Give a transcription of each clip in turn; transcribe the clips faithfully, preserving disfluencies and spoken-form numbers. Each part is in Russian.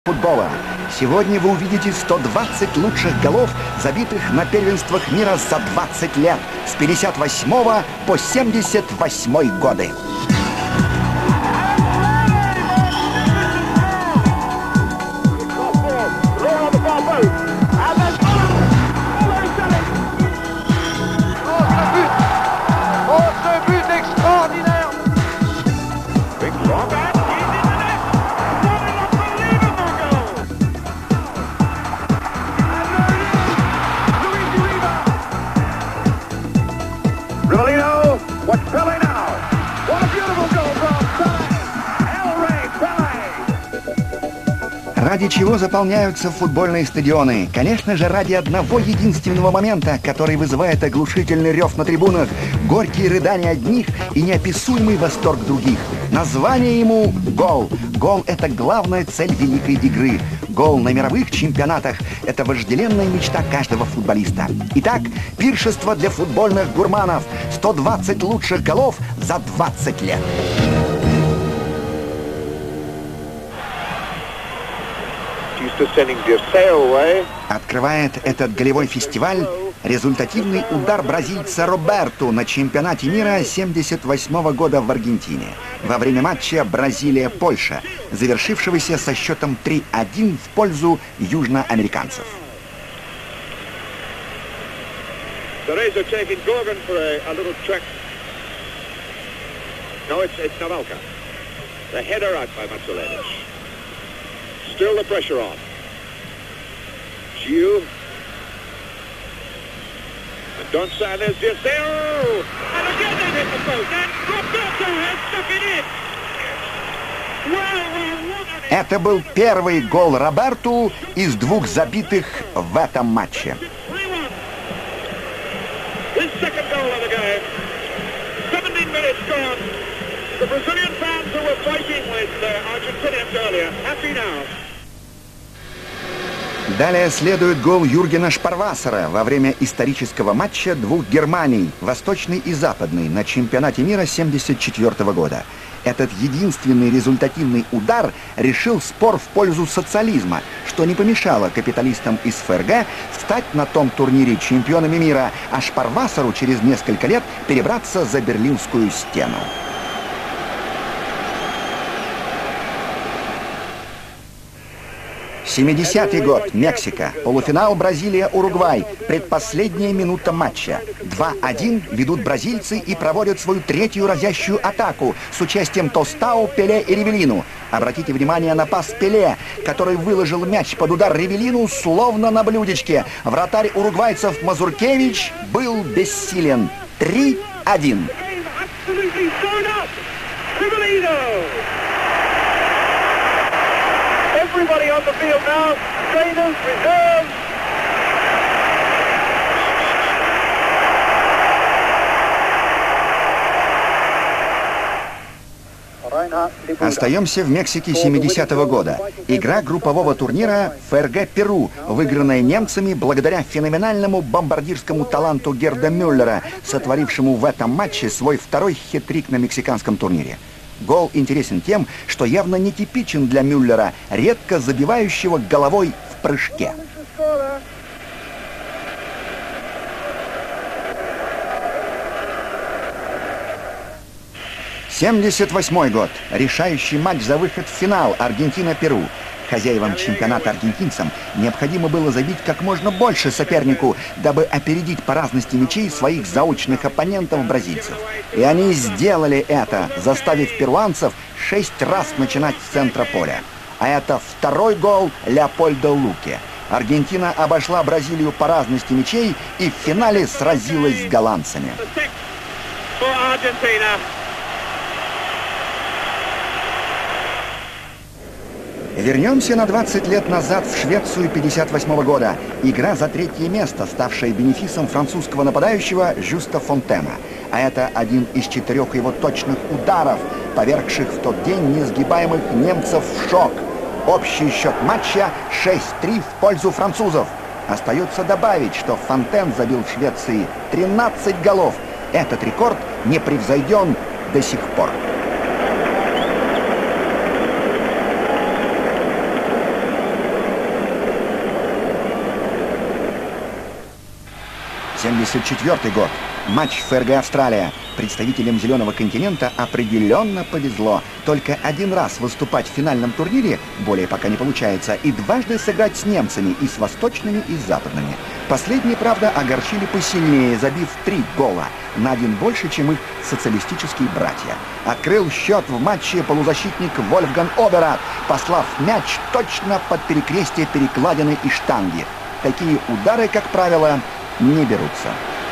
Футбола. Сегодня вы увидите сто двадцать лучших голов, забитых на первенствах мира за двадцать лет, с пятьдесят восьмого по семьдесят восьмой годы. Ради чего заполняются футбольные стадионы? Конечно же, ради одного единственного момента, который вызывает оглушительный рев на трибунах, горькие рыдания одних и неописуемый восторг других. Название ему — гол. Гол — это главная цель великой игры. Гол на мировых чемпионатах — это вожделенная мечта каждого футболиста. Итак, пиршество для футбольных гурманов. сто двадцать лучших голов за двадцать лет. Открывает этот голевой фестиваль результативный удар бразильца Роберту на чемпионате мира семьдесят восьмого года в Аргентине во время матча Бразилия-Польша, завершившегося со счетом три один в пользу южноамериканцев. Still the pressure on. Gio. And Don Sanders just there. Oh! And again they hit the post. And Roberto has stuck it in. Well, well, what an... Это был первый гол Роберту из двух забитых в этом матче. His second goal of the game. seventeen minutes gone. The Brazilian fans who were fighting with uh, Argentinians earlier, happy now. Далее следует гол Юргена Шпарвасера во время исторического матча двух Германий, Восточной и Западной, на чемпионате мира семьдесят четвёртого года. Этот единственный результативный удар решил спор в пользу социализма, что не помешало капиталистам из ФРГ стать на том турнире чемпионами мира, а Шпарвасеру через несколько лет перебраться за Берлинскую стену. семидесятый год, Мексика, полуфинал Бразилия-Уругвай, предпоследняя минута матча. два один ведут бразильцы и проводят свою третью разящую атаку с участием Тостау, Пеле и Ривелину. Обратите внимание на пас Пеле, который выложил мяч под удар Ривелину словно на блюдечке. Вратарь уругвайцев Мазуркевич был бессилен. три один. Everybody on the field now, trainers, reserves. Остаемся в Мексике семидесятого года. Игра группового турнира ФРГ-Перу, выигранная немцами благодаря феноменальному бомбардирскому таланту Герда Мюллера, сотворившему в этом матче свой второй хет-трик на мексиканском турнире. Гол интересен тем, что явно нетипичен для Мюллера, редко забивающего головой в прыжке. семьдесят восьмой год. Решающий матч за выход в финал Аргентина-Перу. Хозяевам чемпионата аргентинцам необходимо было забить как можно больше сопернику, дабы опередить по разности мячей своих заочных оппонентов бразильцев. И они сделали это, заставив перуанцев шесть раз начинать с центра поля. А это второй гол Леопольдо Луке. Аргентина обошла Бразилию по разности мячей и в финале сразилась с голландцами. Вернемся на двадцать лет назад в Швецию пятьдесят восьмого года. Игра за третье место, ставшая бенефисом французского нападающего Жюста Фонтена. А это один из четырех его точных ударов, повергших в тот день несгибаемых немцев в шок. Общий счет матча шесть три в пользу французов. Остается добавить, что Фонтен забил в Швеции тринадцать голов. Этот рекорд не превзойден до сих пор. семьдесят четвёртый год. Матч ФРГ Австралия. Представителям Зеленого континента определенно повезло. Только один раз выступать в финальном турнире, более пока не получается, и дважды сыграть с немцами, и с восточными, и с западными. Последние, правда, огорчили посильнее, забив три гола, на один больше, чем их социалистические братья. Открыл счет в матче полузащитник Вольфган Оберат, послав мяч точно под перекрестие перекладины и штанги. Такие удары, как правило, не берутся.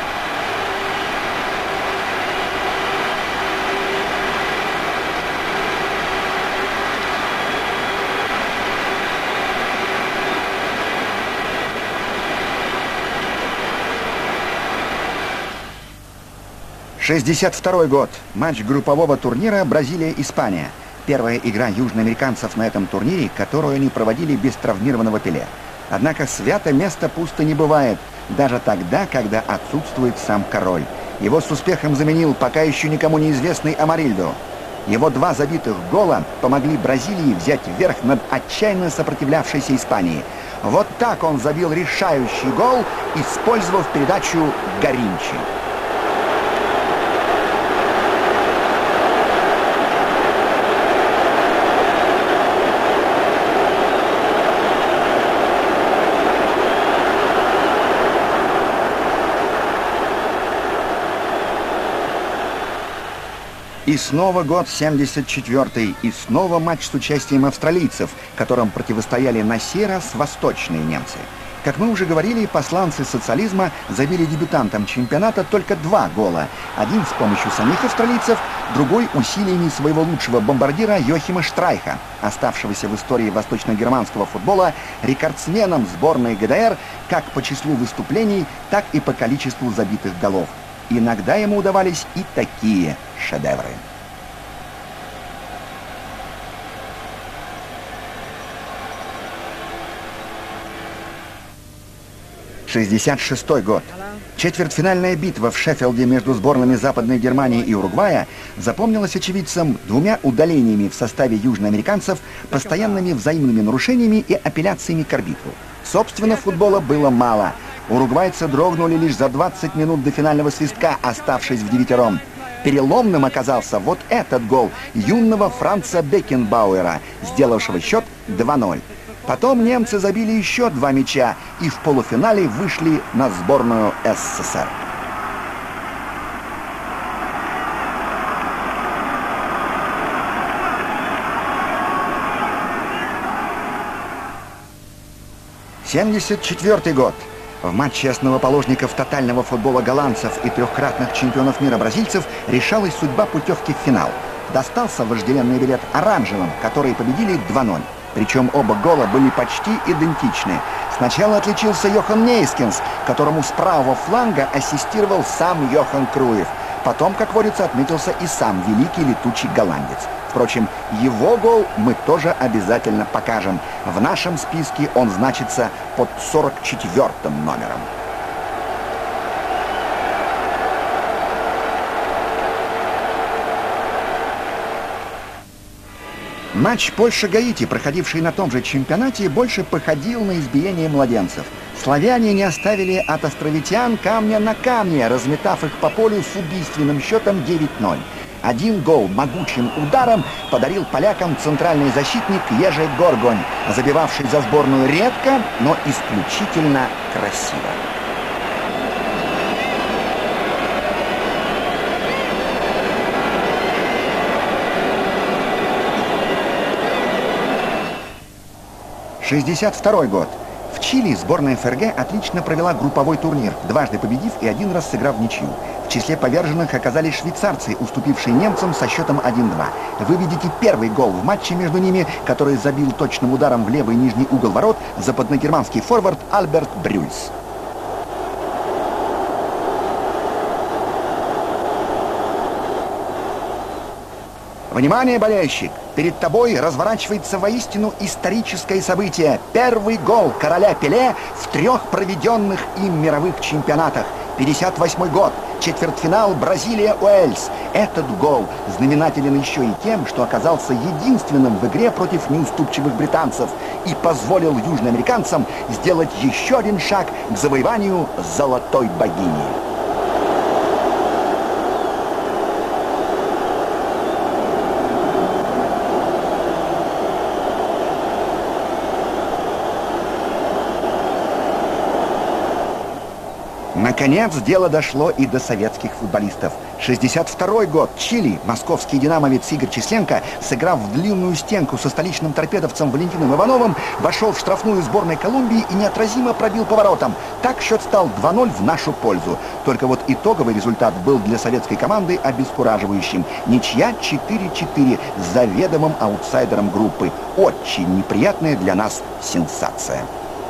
шестьдесят второй год. Матч группового турнира Бразилия-Испания. Первая игра южноамериканцев на этом турнире, которую они проводили без травмированного Пеле. Однако свято место пусто не бывает, даже тогда, когда отсутствует сам король. Его с успехом заменил пока еще никому неизвестный Амарильдо. Его два забитых гола помогли Бразилии взять верх над отчаянно сопротивлявшейся Испанией. Вот так он забил решающий гол, использовав передачу Гаринчи. И снова год семьдесят четвёртый, и снова матч с участием австралийцев, которым противостояли на сей раз восточные немцы. Как мы уже говорили, посланцы социализма забили дебютантам чемпионата только два гола. Один с помощью самих австралийцев, другой усилиями своего лучшего бомбардира Йохима Штрайха, оставшегося в истории восточно-германского футбола рекордсменом сборной ГДР как по числу выступлений, так и по количеству забитых голов. Иногда ему удавались и такие шедевры. шестьдесят шестой год. Четвертьфинальная битва в Шеффилде между сборными Западной Германии и Уругвая запомнилась очевидцам двумя удалениями в составе южноамериканцев, постоянными взаимными нарушениями и апелляциями к арбитру. Собственно, футбола было мало. Уругвайцы дрогнули лишь за двадцать минут до финального свистка, оставшись в девятером. Переломным оказался вот этот гол юного Франца Бекенбауэра, сделавшего счет два ноль. Потом немцы забили еще два мяча и в полуфинале вышли на сборную СССР. семьдесят четвёртый год. В матче основоположников тотального футбола голландцев и трехкратных чемпионов мира бразильцев решалась судьба путевки в финал. Достался вожделенный билет оранжевым, которые победили два ноль. Причем оба гола были почти идентичны. Сначала отличился Йохан Нейскинс, которому с правого фланга ассистировал сам Йохан Круйф. Потом, как водится, отметился и сам великий летучий голландец. Впрочем, его гол мы тоже обязательно покажем. В нашем списке он значится под сорок четвёртым номером. Матч Польша-Гаити, проходивший на том же чемпионате, больше походил на избиение младенцев. Славяне не оставили от островитян камня на камне, разметав их по полю с убийственным счетом девять ноль. Один гол могучим ударом подарил полякам центральный защитник Ежи Горгонь, забивавший за сборную редко, но исключительно красиво. шестьдесят второй год. В Чили сборная ФРГ отлично провела групповой турнир, дважды победив и один раз сыграв в ничью. В числе поверженных оказались швейцарцы, уступившие немцам со счетом один два. Вы видите первый гол в матче между ними, который забил точным ударом в левый нижний угол ворот западногерманский форвард Альберт Брюльс. Внимание, болельщик! Перед тобой разворачивается воистину историческое событие. Первый гол короля Пеле в трех проведенных им мировых чемпионатах. пятьдесят восьмой год. Четвертьфинал Бразилия-Уэльс. Этот гол знаменателен еще и тем, что оказался единственным в игре против неуступчивых британцев и позволил южноамериканцам сделать еще один шаг к завоеванию золотой богини. Наконец, дело дошло и до советских футболистов. шестьдесят второй год. Чили. Московский динамовец Игорь Численко, сыграв в длинную стенку со столичным торпедовцем Валентином Ивановым, вошел в штрафную сборной Колумбии и неотразимо пробил поворотом. Так счет стал два ноль в нашу пользу. Только вот итоговый результат был для советской команды обескураживающим. Ничья четыре четыре с заведомым аутсайдером группы. Очень неприятная для нас сенсация.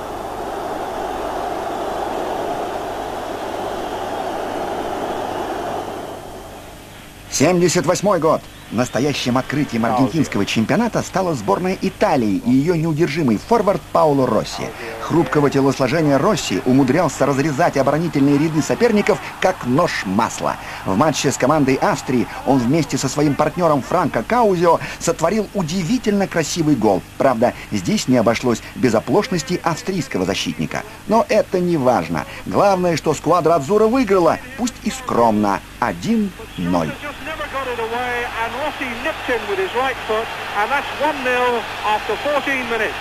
семьдесят восьмой год. Настоящим открытием аргентинского чемпионата стала сборная Италии и ее неудержимый форвард Паоло Росси. Хрупкого телосложения Росси умудрялся разрезать оборонительные ряды соперников, как нож масла. В матче с командой Австрии он вместе со своим партнером Франко Каузио сотворил удивительно красивый гол. Правда, здесь не обошлось без оплошности австрийского защитника. Но это не важно. Главное, что сквадра Адзура выиграла, пусть и скромно, один ноль. Rossi nipped in with his right foot, and that's one nil after fourteen minutes.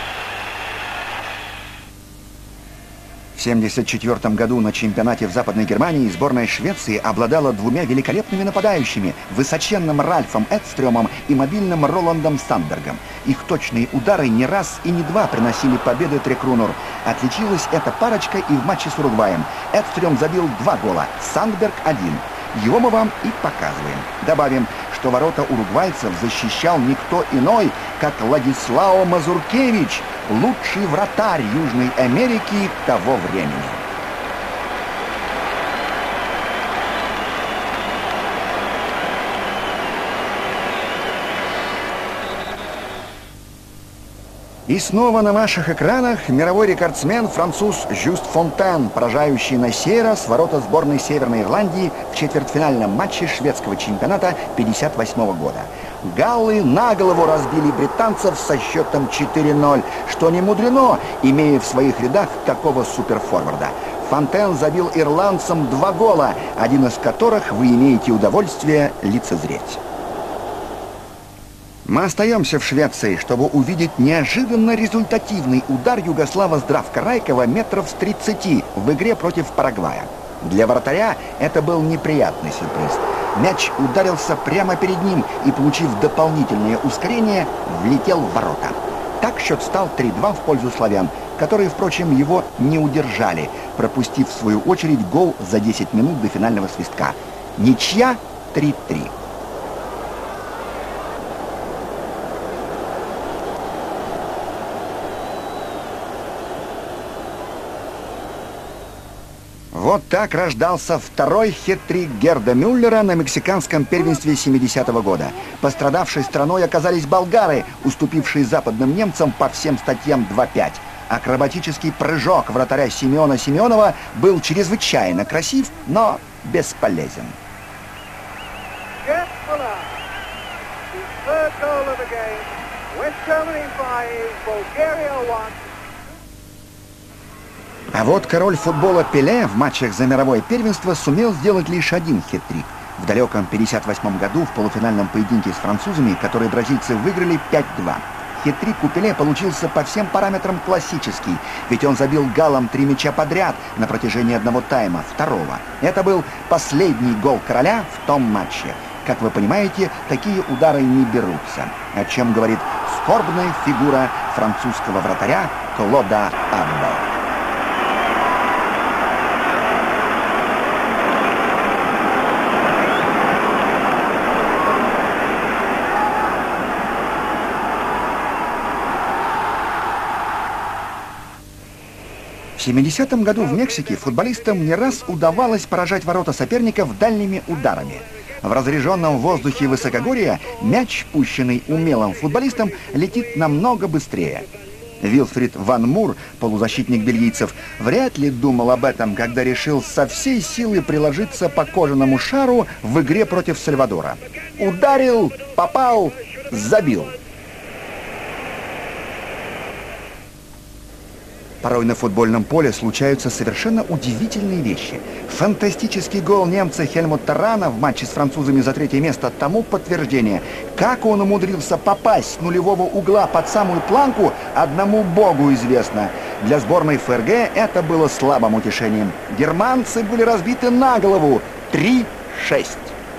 В семьдесят четвёртом году на чемпионате в Западной Германии сборная Швеции обладала двумя великолепными нападающими – высоченным Ральфом Эдстрёмом и мобильным Роландом Сандбергом. Их точные удары не раз и не два приносили победы Трекрунор. Отличилась эта парочка и в матче с Уругваем. Эдстрём забил два гола, Сандберг – один. Его мы вам и показываем. Добавим, что ворота уругвайцев защищал никто иной, как Ладислао Мазуркевич, лучший вратарь Южной Америки того времени. И снова на ваших экранах мировой рекордсмен француз Жюст Фонтен, поражающий на сей раз ворота сборной Северной Ирландии в четвертьфинальном матче шведского чемпионата пятьдесят восьмого года. Галлы на голову разбили британцев со счетом четыре ноль, что не мудрено, имея в своих рядах такого суперфорварда. Фонтен забил ирландцам два гола, один из которых вы имеете удовольствие лицезреть. Мы остаемся в Швеции, чтобы увидеть неожиданно результативный удар Югослава Здравка Райкова метров с тридцати в игре против Парагвая. Для вратаря это был неприятный сюрприз. Мяч ударился прямо перед ним и, получив дополнительное ускорение, влетел в ворота. Так счет стал три два в пользу славян, которые, впрочем, его не удержали, пропустив в свою очередь гол за десять минут до финального свистка. Ничья три три. Вот так рождался второй хет-трик Герда Мюллера на мексиканском первенстве семидесятого года. Пострадавшей страной оказались болгары, уступившие западным немцам по всем статьям два пять. Акробатический прыжок вратаря Семена Семенова был чрезвычайно красив, но бесполезен. А вот король футбола Пеле в матчах за мировое первенство сумел сделать лишь один хет-трик. В далеком пятьдесят восьмом году в полуфинальном поединке с французами, который бразильцы выиграли пять два. Хет-трик у Пеле получился по всем параметрам классический, ведь он забил галлам три мяча подряд на протяжении одного тайма, второго. Это был последний гол короля в том матче. Как вы понимаете, такие удары не берутся, о чем говорит скорбная фигура французского вратаря Клода Абба. В семидесятом году в Мексике футболистам не раз удавалось поражать ворота соперников дальними ударами. В разряженном воздухе высокогорья мяч, пущенный умелым футболистом, летит намного быстрее. Вилфрид Ван Мур, полузащитник бельгийцев, вряд ли думал об этом, когда решил со всей силы приложиться по кожаному шару в игре против Сальвадора. Ударил, попал, забил. Порой на футбольном поле случаются совершенно удивительные вещи. Фантастический гол немца Хельмута Рана в матче с французами за третье место тому подтверждение. Как он умудрился попасть с нулевого угла под самую планку, одному богу известно. Для сборной ФРГ это было слабым утешением. Германцы были разбиты на голову. три шесть.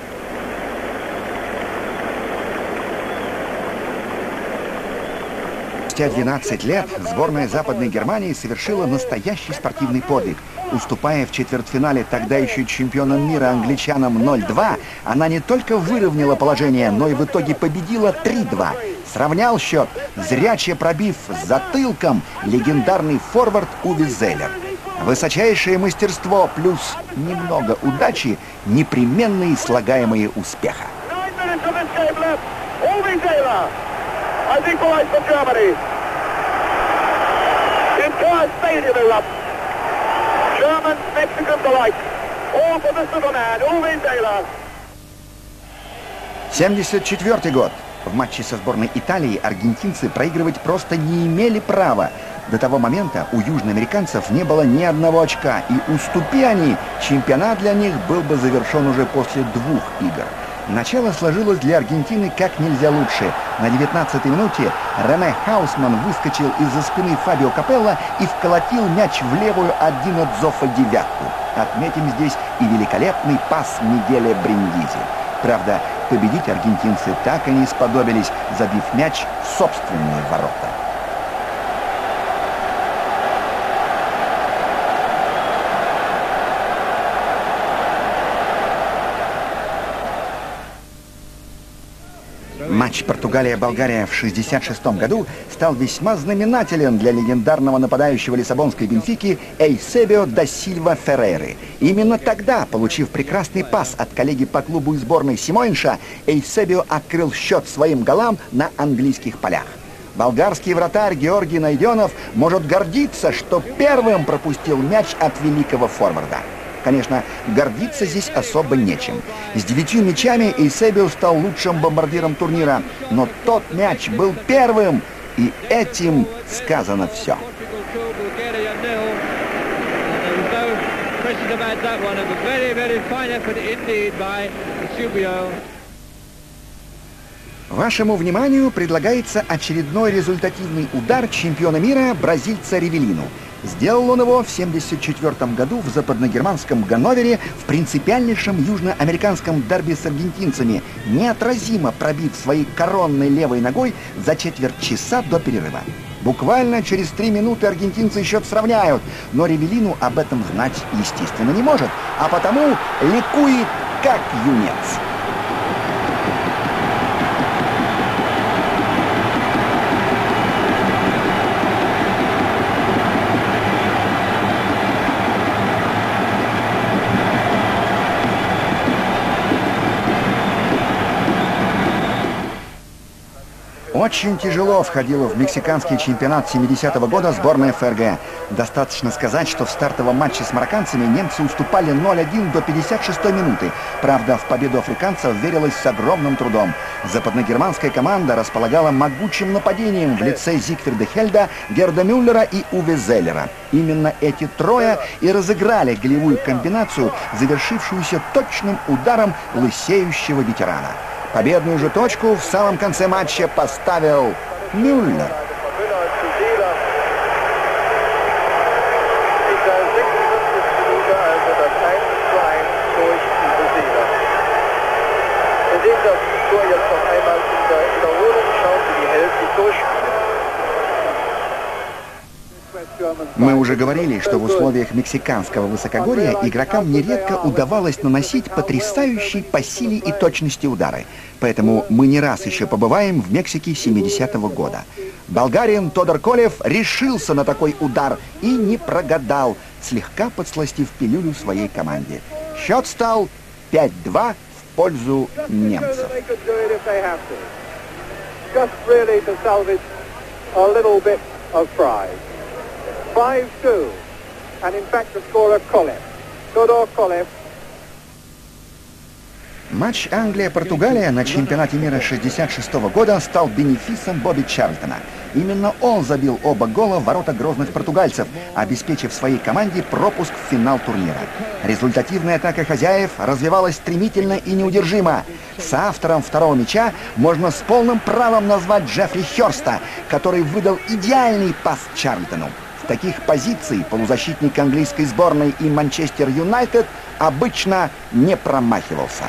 Спустя двенадцать лет сборная Западной Германии совершила настоящий спортивный подвиг. Уступая в четвертьфинале тогда еще чемпионам мира англичанам ноль два, она не только выровняла положение, но и в итоге победила три два. Сравнял счет, зряче пробив затылком легендарный форвард Уве Зеллер. Высочайшее мастерство плюс немного удачи — непременные слагаемые успеха. As he boys for Germany. The entire stadium erupts. German, Mexican delight. All for the Superman, Uwe Seeler. семьдесят четвёртый год. В матче со сборной Италии аргентинцы проигрывать просто не имели права. До того момента у южноамериканцев не было ни одного очка, и уступи они, чемпионат для них был бы завершен уже после двух игр. Начало сложилось для Аргентины как нельзя лучше. На девятнадцатой минуте Рене Хаусман выскочил из-за спины Фабио Капелло и вколотил мяч в левую от Дино Дзоффа девятку. Отметим здесь и великолепный пас Мигеля Бриндизи. Правда, победить аргентинцы так и не сподобились, забив мяч в собственные ворота. Матч Португалия-Болгария в шестьдесят шестом году стал весьма знаменателен для легендарного нападающего лиссабонской Бенфики Эйсебио да Сильва Феррейры. Именно тогда, получив прекрасный пас от коллеги по клубу и сборной Симоинша, Эйсебио открыл счет своим голам на английских полях. Болгарский вратарь Георгий Найденов может гордиться, что первым пропустил мяч от великого форварда. Конечно, гордиться здесь особо нечем. С девятью мячами Эйсебио стал лучшим бомбардиром турнира. Но тот мяч был первым, и этим сказано все. Вашему вниманию предлагается очередной результативный удар чемпиона мира бразильца Ривелину. Сделал он его в семьдесят четвёртом году в западногерманском Ганновере в принципиальнейшем южноамериканском дерби с аргентинцами, неотразимо пробив своей коронной левой ногой за четверть часа до перерыва. Буквально через три минуты аргентинцы счет сравняют, но Ривелину об этом знать, естественно, не может, а потому ликует как юнец. Очень тяжело входила в мексиканский чемпионат семидесятого года сборная ФРГ. Достаточно сказать, что в стартовом матче с марокканцами немцы уступали ноль один до пятьдесят шестой минуты. Правда, в победу африканцев верилось с огромным трудом. Западногерманская команда располагала могучим нападением в лице Зигфрида Хельда, Герда Мюллера и Уве Зеллера. Именно эти трое и разыграли голевую комбинацию, завершившуюся точным ударом лысеющего ветерана. Победную же точку в самом конце матча поставил Мюллер. Мы уже говорили, что в условиях мексиканского высокогорья игрокам нередко удавалось наносить потрясающие по силе и точности удары. Поэтому мы не раз еще побываем в Мексике семидесятого года. Болгарин Тодор Колев решился на такой удар и не прогадал, слегка подсластив пилюлю своей команде. Счет стал пять два в пользу немцев. of Fries. five two. And in fact the scorer Kolev. Todor Kolev. Матч Англия-Португалия на чемпионате мира шестьдесят шестого года стал бенефисом Бобби Чарльтона. Именно он забил оба гола в ворота грозных португальцев, обеспечив своей команде пропуск в финал турнира. Результативная атака хозяев развивалась стремительно и неудержимо. Соавтором второго мяча можно с полным правом назвать Джеффри Хёрста, который выдал идеальный пас Чарльтону. В таких позиций полузащитник английской сборной и Манчестер Юнайтед обычно не промахивался.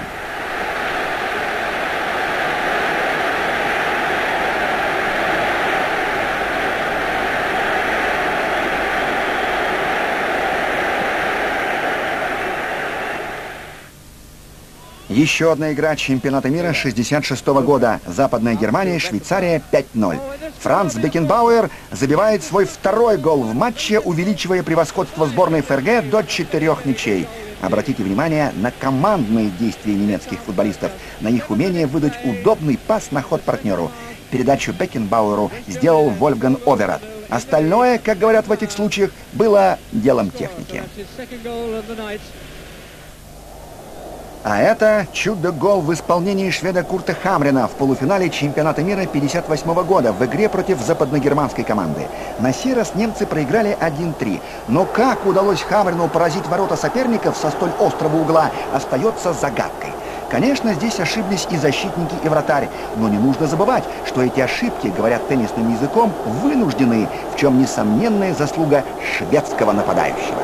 Еще одна игра чемпионата мира шестьдесят шестого года. Западная Германия, Швейцария пять ноль. Франц Бекенбауэр забивает свой второй гол в матче, увеличивая превосходство сборной ФРГ до четырех мячей. Обратите внимание на командные действия немецких футболистов, на их умение выдать удобный пас на ход партнеру. Передачу Бекенбауэру сделал Вольфган Оверат. Остальное, как говорят в этих случаях, было делом техники. А это чудо-гол в исполнении шведа Курта Хамрена в полуфинале чемпионата мира пятьдесят восьмого года в игре против западногерманской команды. На сей раз немцы проиграли один три. Но как удалось Хамрену поразить ворота соперников со столь острого угла, остается загадкой. Конечно, здесь ошиблись и защитники, и вратарь, но не нужно забывать, что эти ошибки, говорят теннисным языком, вынуждены, в чем несомненная заслуга шведского нападающего.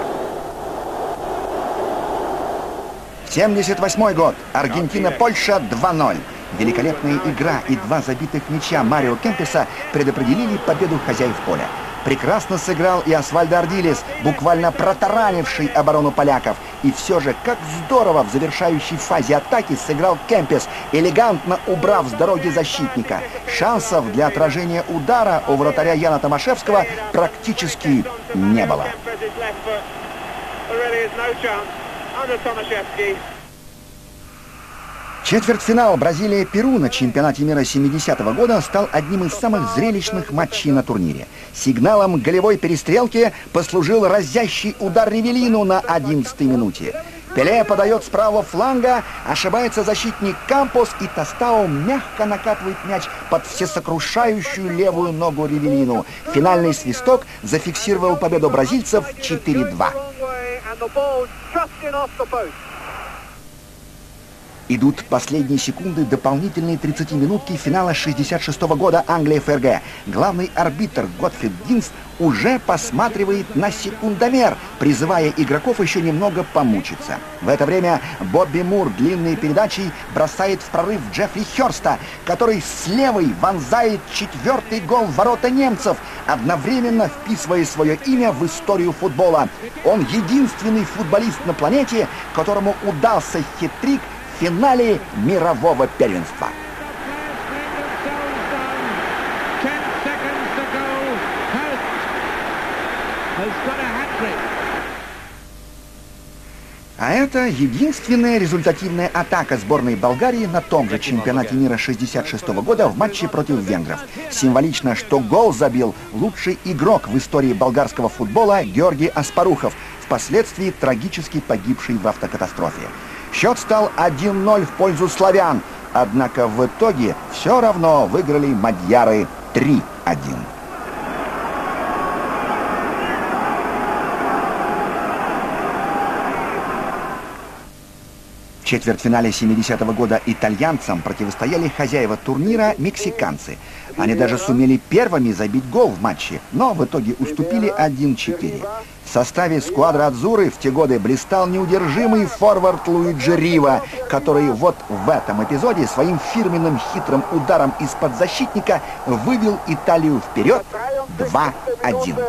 семьдесят восьмой год. Аргентина-Польша два ноль. Великолепная игра и два забитых мяча Марио Кемпеса предопределили победу хозяев поля. Прекрасно сыграл и Освальдо Ардилес, буквально протаранивший оборону поляков. И все же, как здорово в завершающей фазе атаки сыграл Кемпес, элегантно убрав с дороги защитника. Шансов для отражения удара у вратаря Яна Томашевского практически не было. Четвертьфинал Бразилия-Перу на чемпионате мира семидесятого года стал одним из самых зрелищных матчей на турнире. Сигналом голевой перестрелки послужил разящий удар Ривелину на одиннадцатой минуте. Пеле подает с правого фланга, ошибается защитник Кампос, и Тостао мягко накатывает мяч под всесокрушающую левую ногу Ривелину. Финальный свисток зафиксировал победу бразильцев четыре два. Идут последние секунды дополнительной тридцатиминутки финала шестьдесят шестого года Англия-ФРГ. Главный арбитр Готфрид Динс уже посматривает на секундомер, призывая игроков еще немного помучиться. В это время Бобби Мур длинной передачей бросает в прорыв Джеффри Хёрста, который с левой вонзает четвертый гол в ворота немцев, одновременно вписывая свое имя в историю футбола. Он единственный футболист на планете, которому удался хет-трик в финале мирового первенства. А это единственная результативная атака сборной Болгарии на том же чемпионате мира шестьдесят шестого года в матче против венгров. Символично, что гол забил лучший игрок в истории болгарского футбола Георгий Аспарухов, впоследствии трагически погибший в автокатастрофе. Счет стал один ноль в пользу славян, однако в итоге все равно выиграли мадьяры три один. В четвертьфинале семидесятого года итальянцам противостояли хозяева турнира мексиканцы. Они даже сумели первыми забить гол в матче, но в итоге уступили один четыре. В составе сквадра Адзуры в те годы блистал неудержимый форвард Луиджи Рива, который вот в этом эпизоде своим фирменным хитрым ударом из-под защитника вывел Италию вперед два один.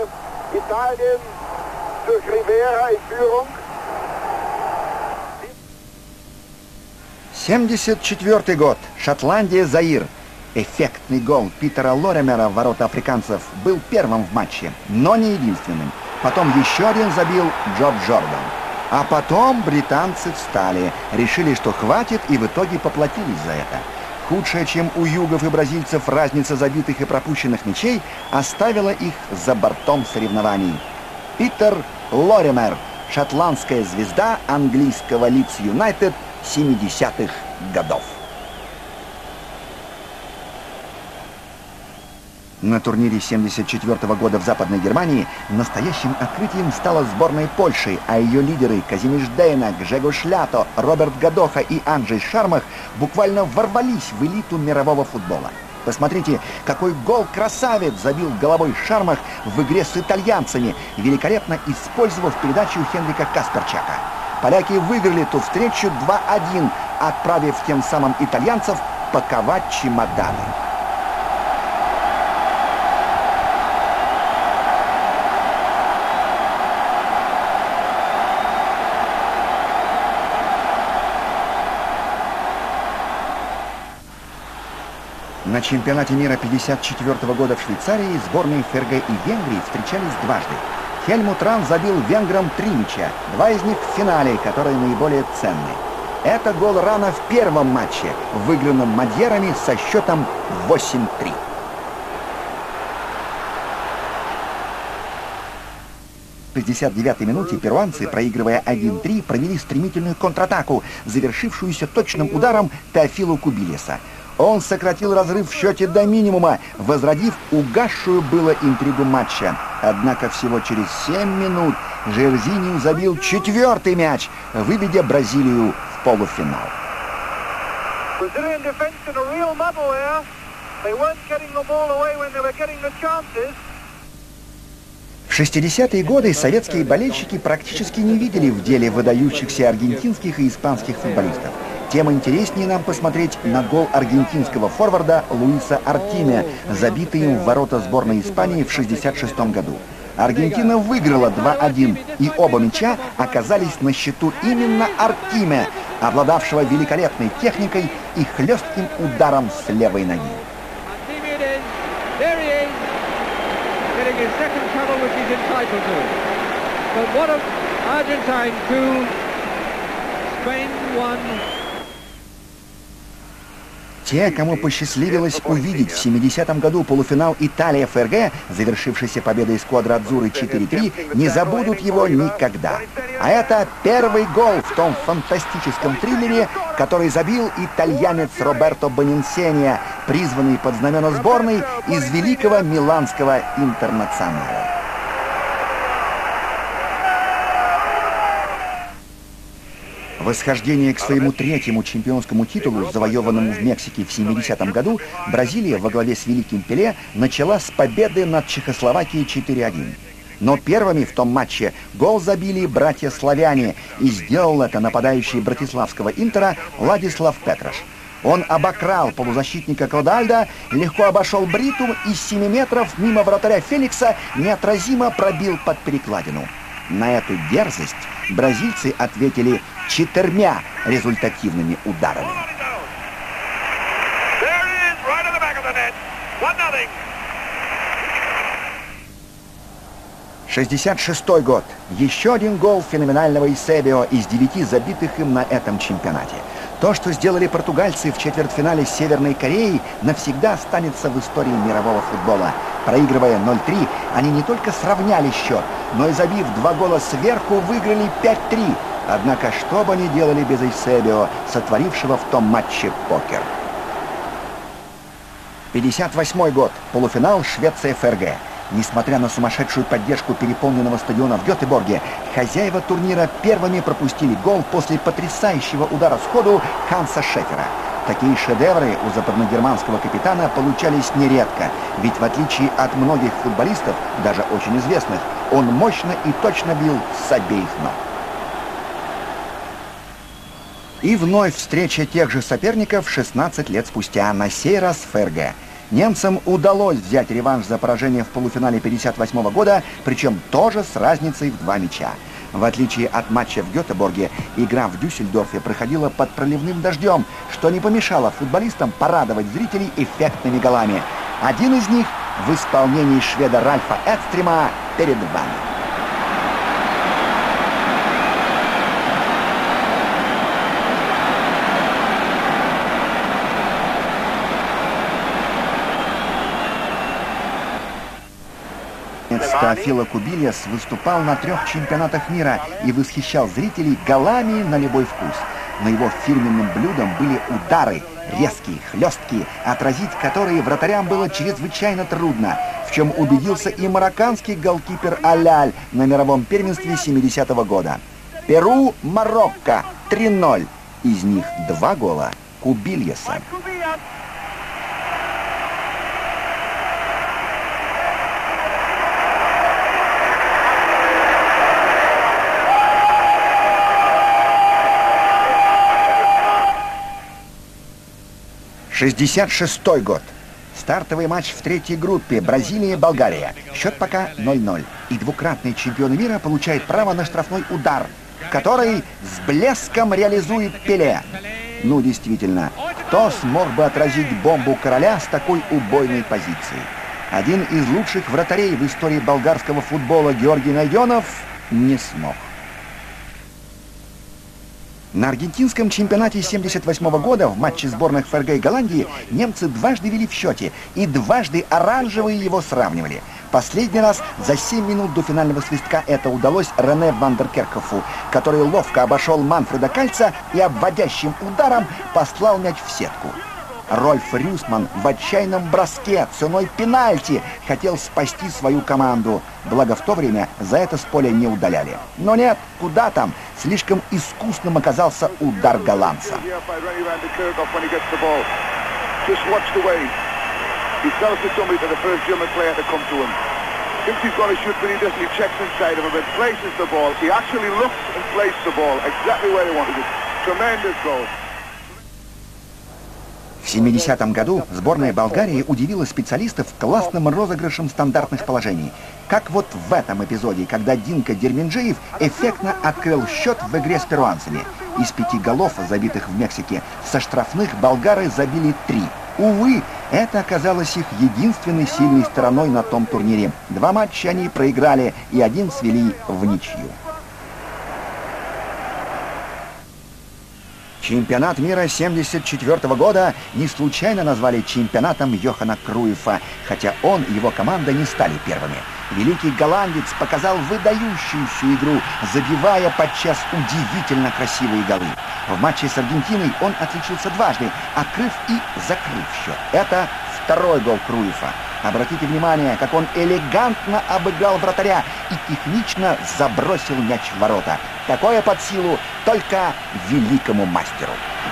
семьдесят четвёртый год. Шотландия-Заир. Эффектный гол Питера Лоремера в ворота африканцев был первым в матче, но не единственным. Потом еще один забил Джо Джордан. А потом британцы встали, решили, что хватит, и в итоге поплатились за это. Худшая, чем у югов и бразильцев, разница забитых и пропущенных мячей оставила их за бортом соревнований. Питер Лоример, шотландская звезда английского Лидс Юнайтед семидесятых годов. На турнире семьдесят четвёртого года в Западной Германии настоящим открытием стала сборная Польши, а ее лидеры Казимирz Дейна, Grzegorz Lato, Роберт Гадоха и Анджей Шармах буквально ворвались в элиту мирового футбола. Посмотрите, какой гол-красавец забил головой Шармах в игре с итальянцами, великолепно использовав передачу Хенрика Касперчака. Поляки выиграли ту встречу два один, отправив тем самым итальянцев паковать чемоданы. На чемпионате мира пятьдесят четвёртого года в Швейцарии сборные ФРГ и Венгрии встречались дважды. Хельмут Ран забил венграм три мяча, два из них в финале, которые наиболее ценны. Это гол Рана в первом матче, выигранном мадьярами со счетом восемь три. В шестьдесят девятой минуте перуанцы, проигрывая один три, провели стремительную контратаку, завершившуюся точным ударом Теофилу Кубилеса. Он сократил разрыв в счете до минимума, возродив угасшую было интригу матча. Однако всего через семь минут Жерзинью забил четвертый мяч, выведя Бразилию в полуфинал. В шестидесятые годы советские болельщики практически не видели в деле выдающихся аргентинских и испанских футболистов. Тем интереснее нам посмотреть на гол аргентинского форварда Луиса Артиме, забитый им в ворота сборной Испании в шестьдесят шестом году. Аргентина выиграла два один, и оба мяча оказались на счету именно Артиме, обладавшего великолепной техникой и хлестким ударом с левой ноги. Те, кому посчастливилось увидеть в семидесятом году полуфинал Италия-ФРГ, завершившийся победой эскадры Адзуры четыре три, не забудут его никогда. А это первый гол в том фантастическом триллере, который забил итальянец Роберто Бонинсения, призванный под знамена сборной из великого миланского интернационала. Восхождение к своему третьему чемпионскому титулу, завоеванному в Мексике в семидесятом году, Бразилия во главе с великим Пеле начала с победы над Чехословакией четыре один. Но первыми в том матче гол забили братья-славяне, и сделал это нападающий братиславского Интера Ладислав Петраш. Он обокрал полузащитника Клодальда, легко обошел Бриту и с семи метров мимо вратаря Феликса неотразимо пробил под перекладину. На эту дерзость бразильцы ответили четырьмя результативными ударами. шестьдесят шестой год. Еще один гол феноменального Эйсебио из девяти забитых им на этом чемпионате. То, что сделали португальцы в четвертьфинале с Северной Кореей, навсегда останется в истории мирового футбола. Проигрывая ноль три, они не только сравняли счет, но и забив два гола сверху, выиграли пять три. Однако, что бы они делали без Эйсебио, сотворившего в том матче покер? пятьдесят восьмой год. Полуфинал Швеция-ФРГ. Несмотря на сумасшедшую поддержку переполненного стадиона в Гетеборге, хозяева турнира первыми пропустили гол после потрясающего удара сходу Ханса Шефера. Такие шедевры у западногерманского капитана получались нередко, ведь в отличие от многих футболистов, даже очень известных, он мощно и точно бил с обеих ног. И вновь встреча тех же соперников шестнадцать лет спустя, на сей раз ФРГ. Немцам удалось взять реванш за поражение в полуфинале пятьдесят восьмого года, причем тоже с разницей в два мяча. В отличие от матча в Гетеборге, игра в Дюссельдорфе проходила под проливным дождем, что не помешало футболистам порадовать зрителей эффектными голами. Один из них в исполнении шведа Ральфа Эдстрима перед вами. Теофило Кубильяс выступал на трех чемпионатах мира и восхищал зрителей голами на любой вкус. Но его фирменным блюдом были удары, резкие, хлесткие, отразить которые вратарям было чрезвычайно трудно, в чем убедился и марокканский голкипер Аляль на мировом первенстве семидесятого года. Перу-Марокко три ноль. Из них два гола Кубильяса. шестьдесят шестой год. Стартовый матч в третьей группе Бразилия-Болгария. Счет пока ноль ноль. И двукратный чемпион мира получает право на штрафной удар, который с блеском реализует Пеле. Ну, действительно, кто смог бы отразить бомбу короля с такой убойной позиции? Один из лучших вратарей в истории болгарского футбола Георгий Найденов не смог. На аргентинском чемпионате семьдесят восьмого года в матче сборных ФРГ и Голландии немцы дважды вели в счете и дважды оранжевые его сравнивали. Последний раз за семь минут до финального свистка это удалось Рене Вандеркеркхофу, который ловко обошел Манфреда Кальца и обводящим ударом послал мяч в сетку. Рольф Рюсман в отчаянном броске ценой пенальти хотел спасти свою команду. Благо в то время за это с поля не удаляли. Но нет, куда там, слишком искусным оказался удар голландца. В семидесятом году сборная Болгарии удивила специалистов классным розыгрышем стандартных положений. Как вот в этом эпизоде, когда Динко Дерменджиев эффектно открыл счет в игре с перуанцами. Из пяти голов, забитых в Мексике, со штрафных болгары забили три. Увы, это оказалось их единственной сильной стороной на том турнире. Два матча они проиграли и один свели в ничью. Чемпионат мира семьдесят четвёртого года не случайно назвали чемпионатом Йохана Круйфа, хотя он и его команда не стали первыми. Великий голландец показал выдающуюся игру, забивая подчас удивительно красивые голы. В матче с Аргентиной он отличился дважды, открыв и закрыв счет. Это второй гол Круйфа. Обратите внимание, как он элегантно обыграл вратаря и технично забросил мяч в ворота. Такое под силу только великому мастеру.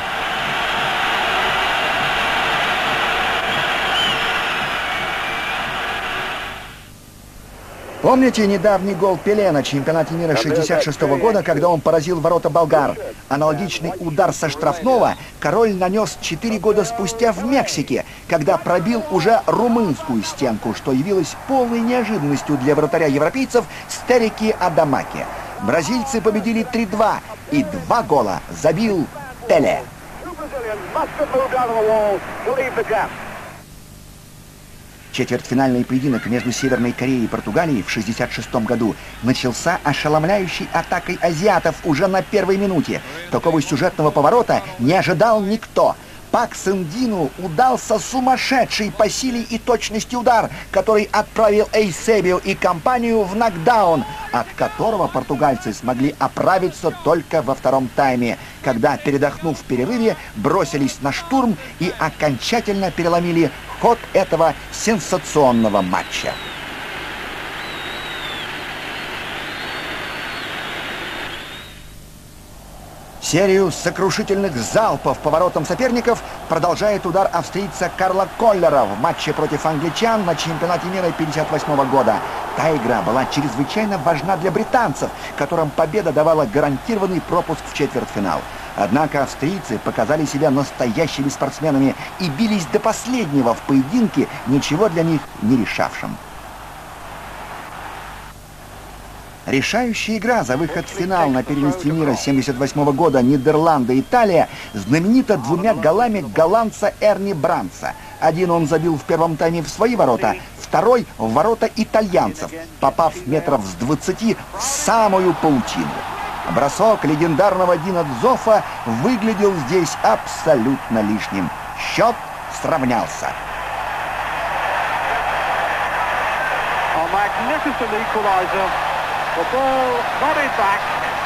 Помните недавний гол Пеле на чемпионате мира шестьдесят шестого года, когда он поразил ворота болгар? Аналогичный удар со штрафного король нанес четыре года спустя в Мексике, когда пробил уже румынскую стенку, что явилось полной неожиданностью для вратаря европейцев Стерики Адамаки. Бразильцы победили три два, и два гола забил Пеле. Четвертьфинальный поединок между Северной Кореей и Португалией в шестьдесят шестом году начался ошеломляющей атакой азиатов уже на первой минуте. Такого сюжетного поворота не ожидал никто. Пак Сындину удался сумасшедший по силе и точности удар, который отправил Эйсебио и компанию в нокдаун, от которого португальцы смогли оправиться только во втором тайме, когда, передохнув в перерыве, бросились на штурм и окончательно переломили ход этого сенсационного матча. Серию сокрушительных залпов по воротам соперников продолжает удар австрийца Карла Коллера в матче против англичан на чемпионате мира пятьдесят восьмого года. Та игра была чрезвычайно важна для британцев, которым победа давала гарантированный пропуск в четвертьфинал. Однако австрийцы показали себя настоящими спортсменами и бились до последнего в поединке, ничего для них не решавшим. Решающая игра за выход в финал на первенстве мира семьдесят восьмого года Нидерланды-Италия знаменита двумя голами голландца Эрни Бранца. Один он забил в первом тайме в свои ворота, второй в ворота итальянцев, попав метров с двадцати в самую паутину. Бросок легендарного Дина Дзоффа выглядел здесь абсолютно лишним. Счет сравнялся. magnificent equaliser. The ball nodded back.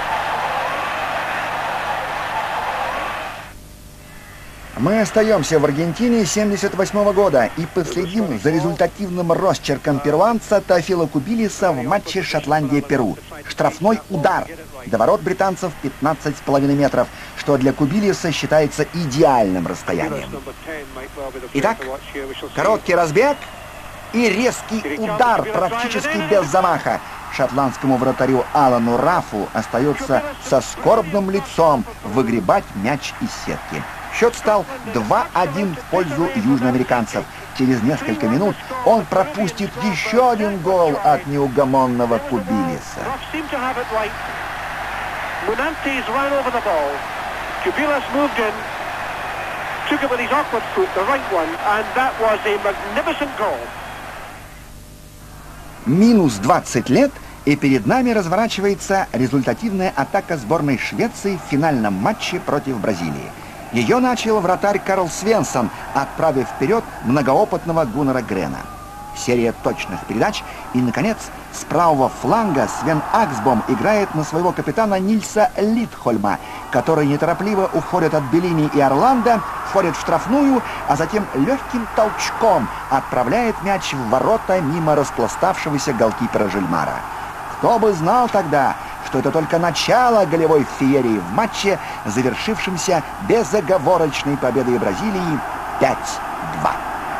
Мы остаемся в Аргентине семьдесят восьмого года и последим за результативным росчерком перуанца Теофила Кубилиса в матче Шотландия-Перу. Штрафной удар. До ворот британцев пятнадцать с половиной метров, что для Кубилиса считается идеальным расстоянием. Итак, короткий разбег и резкий удар практически без замаха. Шотландскому вратарю Алану Рафу остается со скорбным лицом выгребать мяч из сетки. Счет стал два один в пользу южноамериканцев. Через несколько минут он пропустит еще один гол от неугомонного Кубилиса. Минус двадцать лет, и перед нами разворачивается результативная атака сборной Швеции в финальном матче против Бразилии. Ее начал вратарь Карл Свенсон, отправив вперед многоопытного Гуннара Грена. Серия точных передач, и, наконец, с правого фланга Свен Аксбом играет на своего капитана Нильса Литхольма, который неторопливо уходит от Беллини и Орландо, входит в штрафную, а затем легким толчком отправляет мяч в ворота мимо распластавшегося голкипера Жильмара. Кто бы знал тогда, что это только начало голевой феерии в матче, завершившемся безоговорочной победой Бразилии пять два.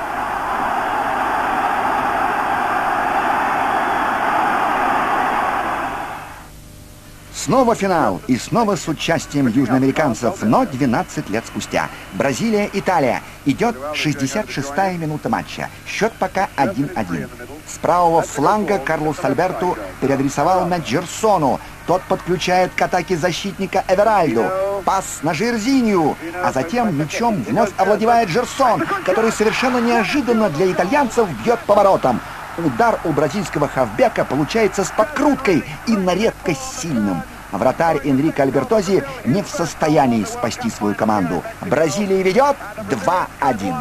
Снова финал, и снова с участием южноамериканцев, но двенадцать лет спустя. Бразилия-Италия. Идет шестьдесят шестая минута матча. Счет пока один один. С правого фланга Карлос Альберту переадресовал мяч Джерсону. Тот подключает к атаке защитника Эверальду. Пас на Жерзинью, а затем мячом вновь овладевает Жерсон, который совершенно неожиданно для итальянцев бьет поворотом. Удар у бразильского хавбека получается с подкруткой и на редкость сильным. Вратарь Энрико Альбертози не в состоянии спасти свою команду. Бразилия ведет два один.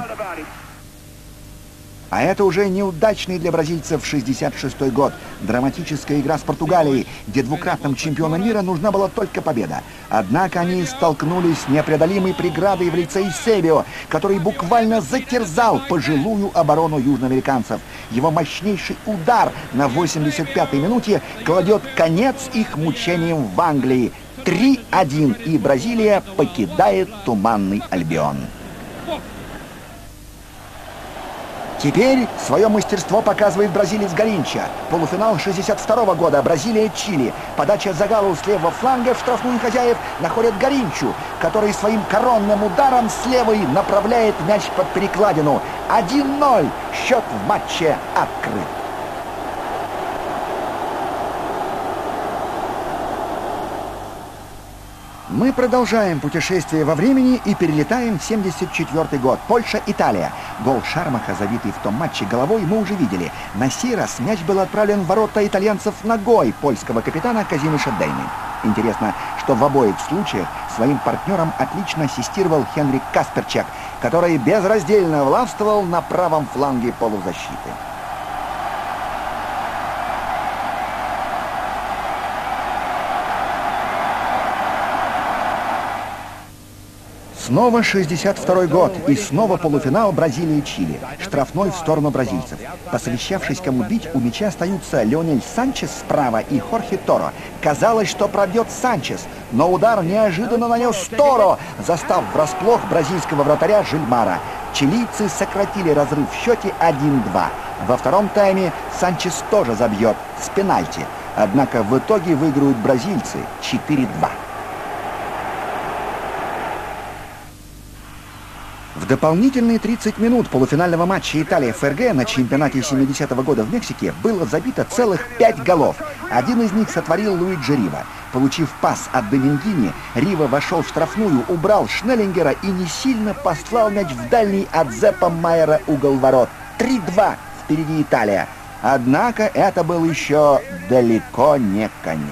А это уже неудачный для бразильцев шестьдесят шестой год. Драматическая игра с Португалией, где двукратным чемпионам мира нужна была только победа. Однако они столкнулись с непреодолимой преградой в лице Эйсебио, который буквально затерзал пожилую оборону южноамериканцев. Его мощнейший удар на восемьдесят пятой минуте кладет конец их мучениям в Англии. три один, и Бразилия покидает туманный Альбион. Теперь свое мастерство показывает бразилец Гаринча. Полуфинал шестьдесят второго года. Бразилия-Чили. Подача Загалу с левого фланга в штрафную хозяев находят Гаринчу, который своим коронным ударом с левой направляет мяч под перекладину. один ноль. Счет в матче открыт. Мы продолжаем путешествие во времени и перелетаем в семьдесят четвёртый год. Польша-Италия. Гол Шармаха, забитый в том матче головой, мы уже видели. На сей раз мяч был отправлен в ворота итальянцев ногой польского капитана Казимиша Дейны. Интересно, что в обоих случаях своим партнером отлично ассистировал Хенрик Касперчак, который безраздельно властвовал на правом фланге полузащиты. Снова шестьдесят второй год, и снова полуфинал Бразилии-Чили. Штрафной в сторону бразильцев. Посовещавшись, кому бить, у мяча остаются Леонель Санчес справа и Хорхе Торо. Казалось, что пробьет Санчес, но удар неожиданно нанес Торо, застав врасплох бразильского вратаря Жильмара. Чилийцы сократили разрыв в счете один два. Во втором тайме Санчес тоже забьет с пенальти. Однако в итоге выиграют бразильцы четыре два. В дополнительные тридцать минут полуфинального матча Италия-ФРГ на чемпионате семидесятого года в Мексике было забито целых пять голов. Один из них сотворил Луиджи Рива. Получив пас от Домингини, Рива вошел в штрафную, убрал Шнеллингера и не сильно послал мяч в дальний от Зеппа Майера угол ворот. три два. Впереди Италия. Однако это был еще далеко не конец.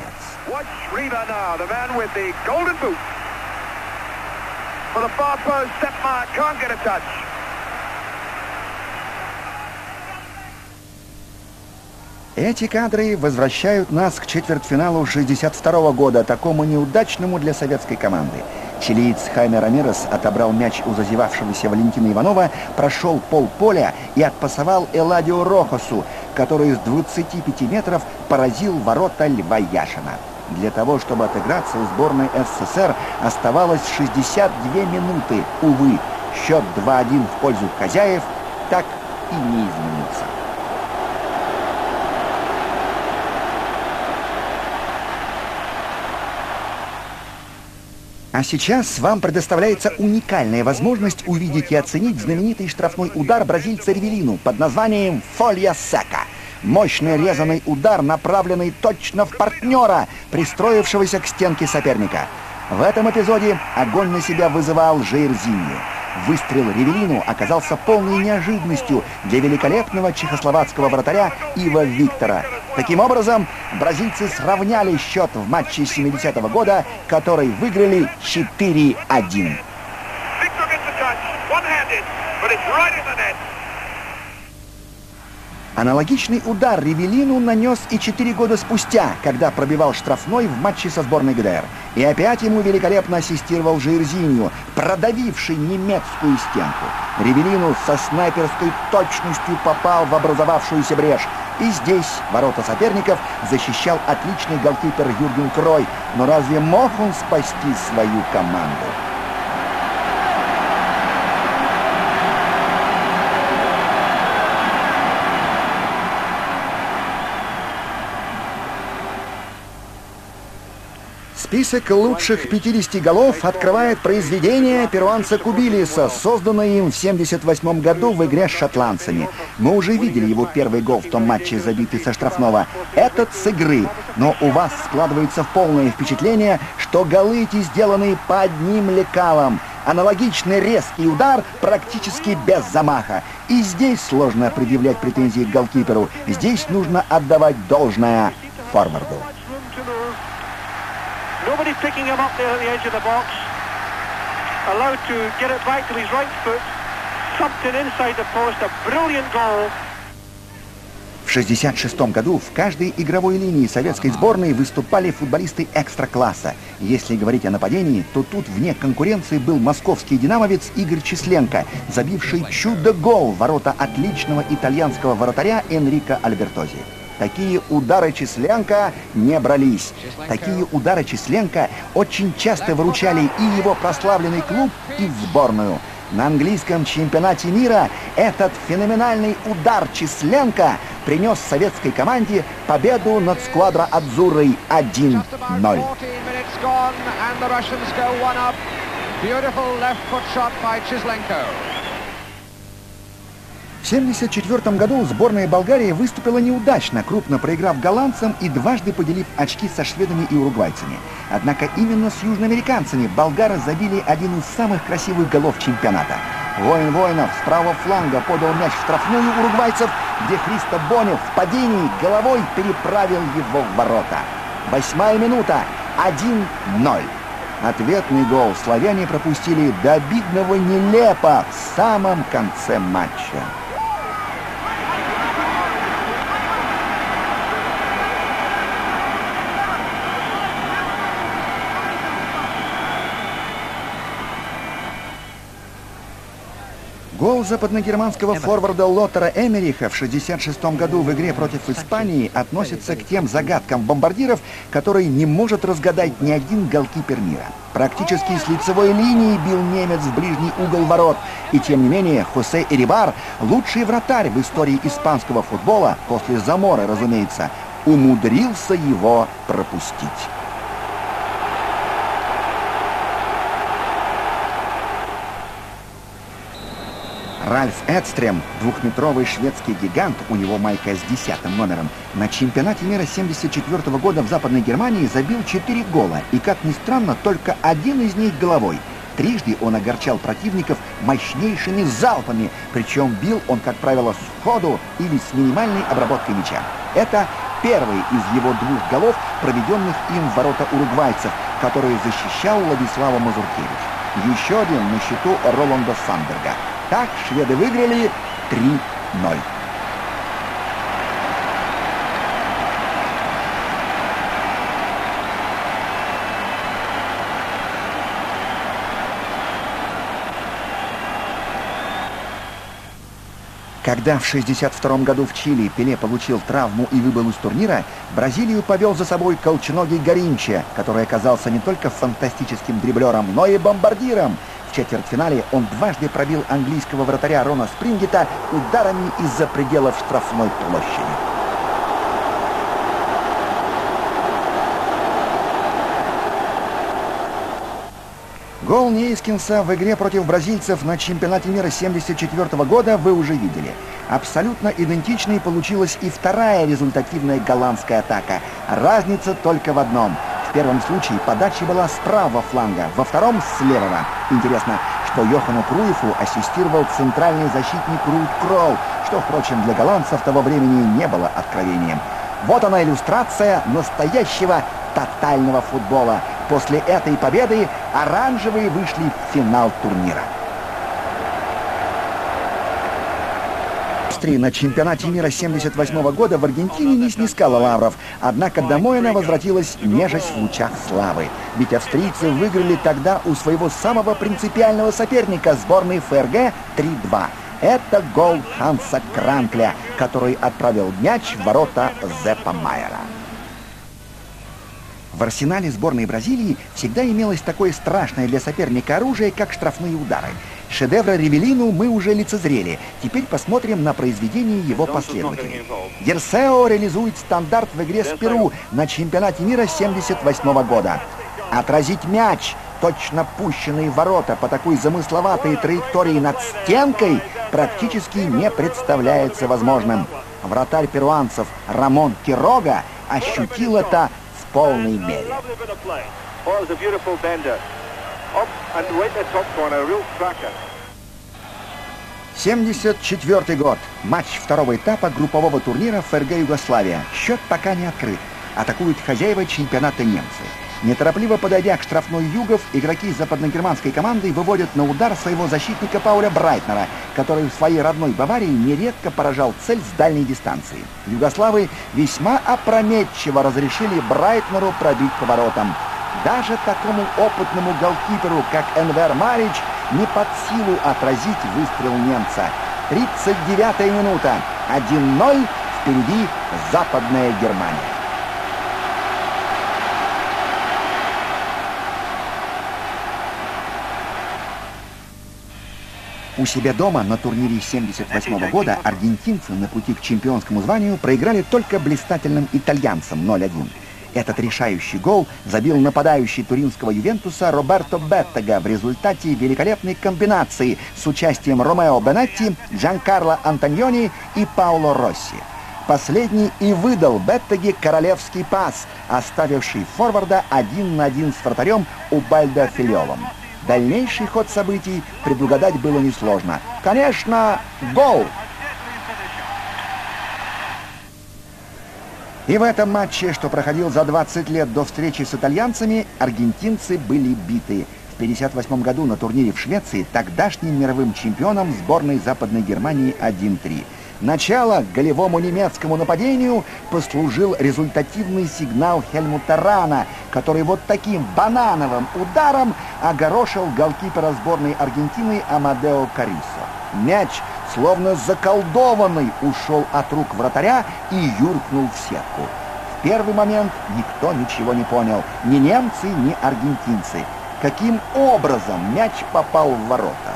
For the far post, Sepp can't get a touch. Эти кадры возвращают нас к четвертьфиналу шестьдесят второго года, такому неудачному для советской команды. Чилиец Хайме Рамирес отобрал мяч у зазевавшегося Валентина Иванова, прошел полполя и отпасовал Эладио Рохасу, который с двадцати пяти метров поразил ворота Льва Яшина. Для того, чтобы отыграться, у сборной СССР оставалось шестьдесят две минуты. Увы, счет два один в пользу хозяев так и не изменился. А сейчас вам предоставляется уникальная возможность увидеть и оценить знаменитый штрафной удар бразильца Ривелину под названием «Фолья Сека». Мощный резаный удар, направленный точно в партнера, пристроившегося к стенке соперника. В этом эпизоде огонь на себя вызывал Жаирзиньо. Выстрел Ривелину оказался полной неожиданностью для великолепного чехословацкого вратаря Ива Виктора. Таким образом, бразильцы сравняли счет в матче семидесятого года, который выиграли четыре один. Аналогичный удар Ривелину нанес и четыре года спустя, когда пробивал штрафной в матче со сборной ГДР. И опять ему великолепно ассистировал Жаирзиньо, продавивший немецкую стенку. Ривелину со снайперской точностью попал в образовавшуюся брешь. И здесь ворота соперников защищал отличный голкипер Юрген Крой. Но разве мог он спасти свою команду? Список лучших пятидесяти голов открывает произведение перуанца Кубилиса, созданное им в семьдесят восьмом году в игре с шотландцами. Мы уже видели его первый гол в том матче, забитый со штрафного. Этот с игры. Но у вас складывается полное впечатление, что голы эти сделаны по одним лекалам. Аналогичный резкий удар практически без замаха. И здесь сложно предъявлять претензии к голкиперу. Здесь нужно отдавать должное форварду. Nobody picking him up there at the edge of the box. Allowed to get it back to his right foot. Something inside the post. A brilliant goal. В шестьдесят шестом году в каждой игровой линии советской сборной выступали футболисты экстра-класса. Если говорить о нападении, то тут вне конкуренции был московский динамовец Игорь Численко, забивший чудо-гол в ворота отличного итальянского вратаря Энрико Альбертози. Такие удары Численко не брались. Такие удары Численко очень часто выручали и его прославленный клуб, и сборную. На английском чемпионате мира этот феноменальный удар Численко принес советской команде победу над Сквадро Адзуррой один ноль. В семьдесят четвёртом году сборная Болгарии выступила неудачно, крупно проиграв голландцам и дважды поделив очки со шведами и уругвайцами. Однако именно с южноамериканцами болгары забили один из самых красивых голов чемпионата. Воин Воинов с правого фланга подал мяч в штрафную уругвайцев, где Христо Бонев в падении головой переправил его в ворота. Восьмая минута. один ноль. Ответный гол славяне пропустили до обидного нелепо в самом конце матча. Гол западногерманского форварда Лоттера Эмериха в шестьдесят шестом году в игре против Испании относится к тем загадкам бомбардиров, которые не может разгадать ни один голкипер мира. Практически с лицевой линии бил немец в ближний угол ворот. И тем не менее Хосе Эрибар, лучший вратарь в истории испанского футбола, после Заморы, разумеется, умудрился его пропустить. Ральф Эдстрем, двухметровый шведский гигант, у него майка с десятым номером, на чемпионате мира семьдесят четвёртого года в Западной Германии забил четыре гола, и, как ни странно, только один из них головой. Трижды он огорчал противников мощнейшими залпами, причем бил он, как правило, сходу или с минимальной обработкой мяча. Это первый из его двух голов, проведенных им в ворота уругвайцев, которые защищал Владислава Мазуркевич. Еще один на счету Роланда Сандберга. Так шведы выиграли три ноль. Когда в шестьдесят втором году в Чили Пеле получил травму и выбыл из турнира, Бразилию повел за собой колченогий Гаринча, который оказался не только фантастическим дриблером, но и бомбардиром. В четвертьфинале он дважды пробил английского вратаря Рона Спрингета ударами из-за пределов штрафной площади. Гол Нейскинса в игре против бразильцев на чемпионате мира семьдесят четвёртого года вы уже видели. Абсолютно идентичной получилась и вторая результативная голландская атака. Разница только в одном. В первом случае подача была с правого фланга, во втором — с левого. Интересно, что Йохану Круйфу ассистировал центральный защитник Руд Крол, что, впрочем, для голландцев того времени не было откровением. Вот она иллюстрация настоящего тотального футбола. После этой победы оранжевые вышли в финал турнира. Австрия на чемпионате мира семьдесят восьмого года в Аргентине не снискала лавров, однако домой она возвратилась нежась в лучах славы. Ведь австрийцы выиграли тогда у своего самого принципиального соперника сборной ФРГ три-два. Это гол Ханса Кранкля, который отправил мяч в ворота Зеппа Майера. В арсенале сборной Бразилии всегда имелось такое страшное для соперника оружие, как штрафные удары. Шедевра Ривелину мы уже лицезрели. Теперь посмотрим на произведение его последователей. Дерсео реализует стандарт в игре с Перу на чемпионате мира семьдесят восьмого года. Отразить мяч, точно пущенный в ворота по такой замысловатой траектории над стенкой, практически не представляется возможным. Вратарь перуанцев Рамон Кирога ощутил это в полной мере. семьдесят четвёртый год. Матч второго этапа группового турнира ФРГ Югославия. Счет пока не открыт. Атакуют хозяева чемпионата немцы. Неторопливо подойдя к штрафной югов, игроки западногерманской команды выводят на удар своего защитника Пауля Брайтнера, который в своей родной Баварии нередко поражал цель с дальней дистанции. Югославы весьма опрометчиво разрешили Брайтнеру пробить поворотом. Даже такому опытному голкиперу, как Энвер Марич, не под силу отразить выстрел немца. тридцать девятая минута. один ноль. Впереди Западная Германия. У себя дома на турнире семьдесят восьмого года аргентинцы на пути к чемпионскому званию проиграли только блистательным итальянцам ноль один. Этот решающий гол забил нападающий туринского Ювентуса Роберто Беттега в результате великолепной комбинации с участием Ромео Бенетти, Джанкарло Антоньони и Пауло Росси. Последний и выдал Беттеге королевский пас, оставивший форварда один на один с вратарем Убальдо Фильолом. Дальнейший ход событий предугадать было несложно. Конечно, гол! И в этом матче, что проходил за двадцать лет до встречи с итальянцами, аргентинцы были биты. В пятьдесят восьмом году на турнире в Швеции тогдашним мировым чемпионом сборной Западной Германии один три. Начало голевому немецкому нападению послужил результативный сигнал Хельмута Рана, который вот таким банановым ударом огорошил голкипера сборной Аргентины Амадео Каррисо. Мяч, словно заколдованный, ушел от рук вратаря и юркнул в сетку. В первый момент никто ничего не понял, ни немцы, ни аргентинцы. Каким образом мяч попал в ворота?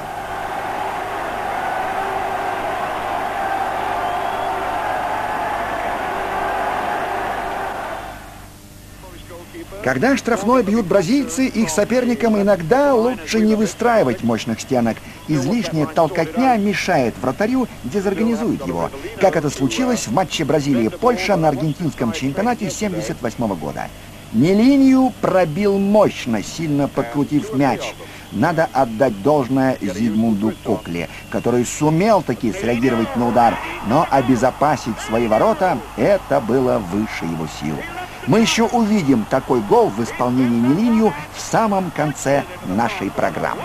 Когда штрафной бьют бразильцы, их соперникам иногда лучше не выстраивать мощных стенок. Излишняя толкотня мешает вратарю, дезорганизует его, как это случилось в матче Бразилия-Польша на аргентинском чемпионате семьдесят восьмого года. Нелинию пробил мощно, сильно подкрутив мяч. Надо отдать должное Зигмунду Кокле, который сумел таки среагировать на удар, но обезопасить свои ворота — это было выше его сил. Мы еще увидим такой гол в исполнении Нелинью в самом конце нашей программы.